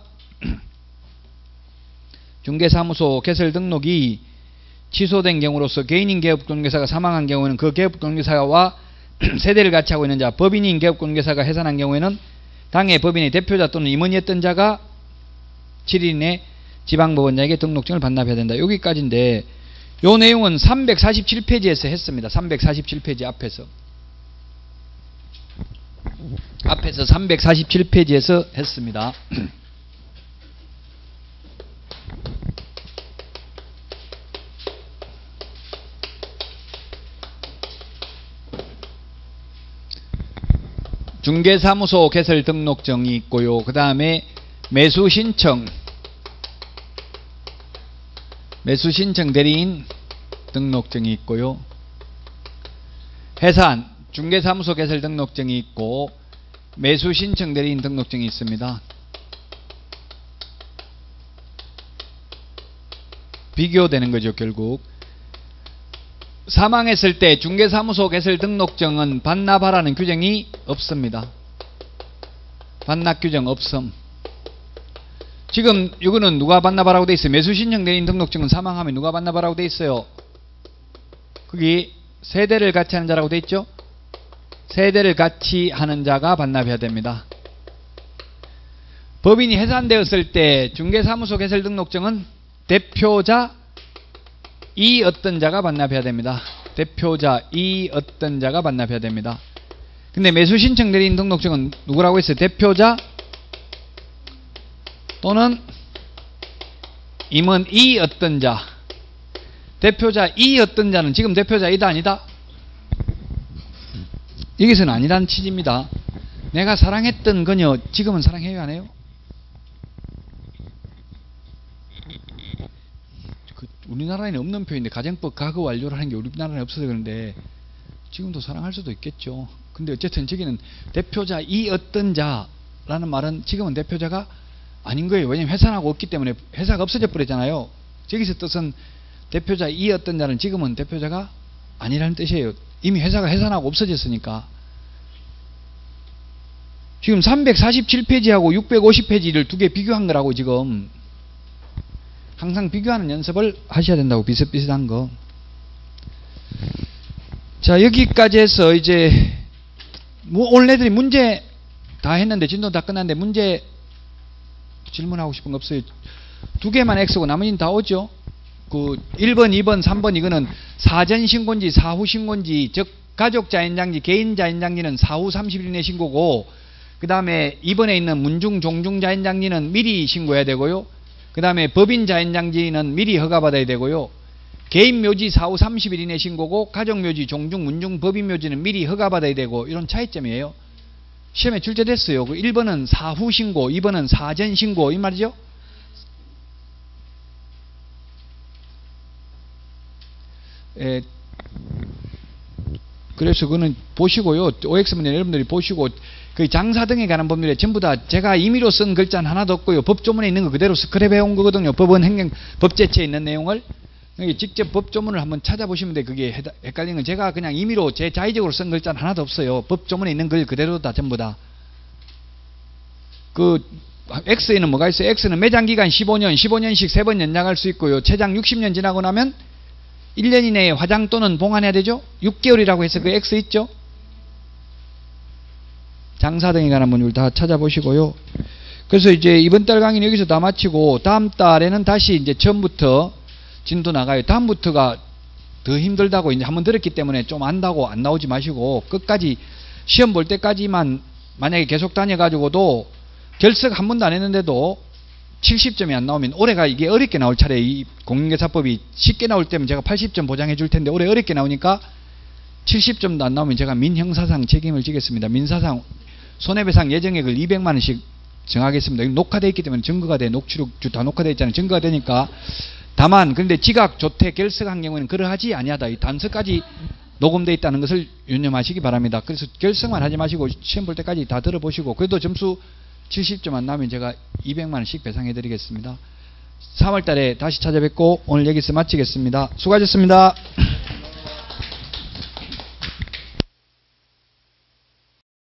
중개사무소 개설 등록이 취소된 경우로서 개인인 개업공개사가 사망한 경우에는 그 개업공개사와 세대를 같이 하고 있는 자, 법인인 개업공개사가 해산한 경우에는 당해 법인의 대표자 또는 임원이었던 자가 7일 이내 지방법원장에게 등록증을 반납해야 된다. 여기까지인데 요 내용은 347페이지에서 했습니다. 347페이지 앞에서 347페이지에서 했습니다. 중개사무소 개설 등록증이 있고요. 그 다음에 매수신청 대리인 등록증이 있고요. 해산 중개사무소 개설 등록증이 있고 매수신청 대리인 등록증이 있습니다. 비교되는 거죠. 결국 사망했을 때 중개사무소 개설 등록증은 반납하라는 규정이 없습니다. 반납 규정 없음. 지금 이거는 누가 반납하라고 돼 있어요? 매수신청 대리인 등록증은 사망하면 누가 반납하라고 돼 있어요? 거기 세대를 같이 하는 자라고 돼 있죠? 세대를 같이 하는 자가 반납해야 됩니다. 법인이 해산되었을 때 중개사무소 개설 등록증은 대표자 이 어떤 자가 반납해야 됩니다. 대표자 이 어떤 자가 반납해야 됩니다. 근데 매수신청 대리인 등록증은 누구라고 했어요? 대표자 또는 임원 이 어떤 자. 대표자 이 어떤 자는 지금 대표자 이다 아니다? 여기서는 아니라는 취지입니다. 내가 사랑했던 그녀 지금은 사랑해요 안 해요? 우리나라에는 없는 표현인데 가정법 가거 완료라는 게 우리나라에 없어서 그런데 지금도 사랑할 수도 있겠죠. 근데 어쨌든 저기는 대표자 이 어떤 자라는 말은 지금은 대표자가 아닌 거예요. 왜냐면 해산하고 없기 때문에 회사가 없어져 버렸잖아요. 저기서 뜻은 대표자 이 어떤 자는 지금은 대표자가 아니라는 뜻이에요. 이미 회사가 해산하고 없어졌으니까. 지금 347페이지하고 650페이지를 두 개 비교한 거라고 지금. 항상 비교하는 연습을 하셔야 된다고. 비슷비슷한 거. 자, 여기까지 해서 이제 오늘 애들이 문제 다 했는데 진도 다 끝났는데 문제 질문하고 싶은 거 없어요? 두 개만 X고 나머지는 다 오죠. 그 1번, 2번, 3번 이거는 사전 신고인지 사후 신고인지, 즉 가족 자연장지, 개인 자연장지는 사후 30일 이내 신고고, 그 다음에 2번에 있는 문중, 종중 자연장지는 미리 신고해야 되고요. 그 다음에 법인 자연장지는 미리 허가받아야 되고요. 개인 묘지 사후 30일 이내 신고고, 가족 묘지, 종중, 문중, 법인 묘지는 미리 허가받아야 되고, 이런 차이점이에요. 시험에 출제됐어요. 그 1번은 사후 신고, 2번은 사전 신고, 이 말이죠. 그래서 그거는 보시고요. OX문제 여러분들이 보시고, 그 장사 등에 관한 법률에 전부 다 제가 임의로 쓴 글자는 하나도 없고요. 법조문에 있는 거 그대로 스크랩해 온 거거든요. 법원 행정 법제처에 있는 내용을 직접 법조문을 한번 찾아보시면 돼. 그게 헷갈리는 건 제가 그냥 임의로 제 자의적으로 쓴 글자는 하나도 없어요. 법조문에 있는 글 그대로 다 전부 다. 그 X에는 뭐가 있어요? X는 매장 기간 15년, 15년씩 3번 연장할 수 있고요. 최장 60년 지나고 나면 1년 이내에 화장 또는 봉환해야 되죠? 6개월이라고 해서 그 X 있죠? 장사 등에 관한 문제를 다 찾아보시고요. 그래서 이제 이번 달 강의는 여기서 다 마치고 다음 달에는 다시 이제 처음부터 진도 나가요. 다음부터가 더 힘들다고 이제 한번 들었기 때문에 좀 안다고 안 나오지 마시고 끝까지 시험 볼 때까지만 만약에 계속 다녀가지고도 결석 한 번도 안 했는데도 70점이 안 나오면 올해가 이게 어렵게 나올 차례. 이 공인중개사법이 쉽게 나올 때면 제가 80점 보장해 줄 텐데 올해 어렵게 나오니까 70점도 안 나오면 제가 민형사상 책임을 지겠습니다. 민사상 손해배상 예정액을 200만 원씩 정하겠습니다. 녹화되어 있기 때문에 증거가 돼. 녹취록 다 녹화되어 있잖아요. 증거가 되니까. 다만 근데 지각, 조퇴, 결석한 경우에는 그러하지 아니하다. 이 단서까지 녹음되어 있다는 것을 유념하시기 바랍니다. 그래서 결석만 하지 마시고 시험 볼 때까지 다 들어보시고 그래도 점수 70점 안 나오면 제가 200만 원씩 배상해 드리겠습니다. 3월 달에 다시 찾아뵙고 오늘 여기서 마치겠습니다. 수고하셨습니다.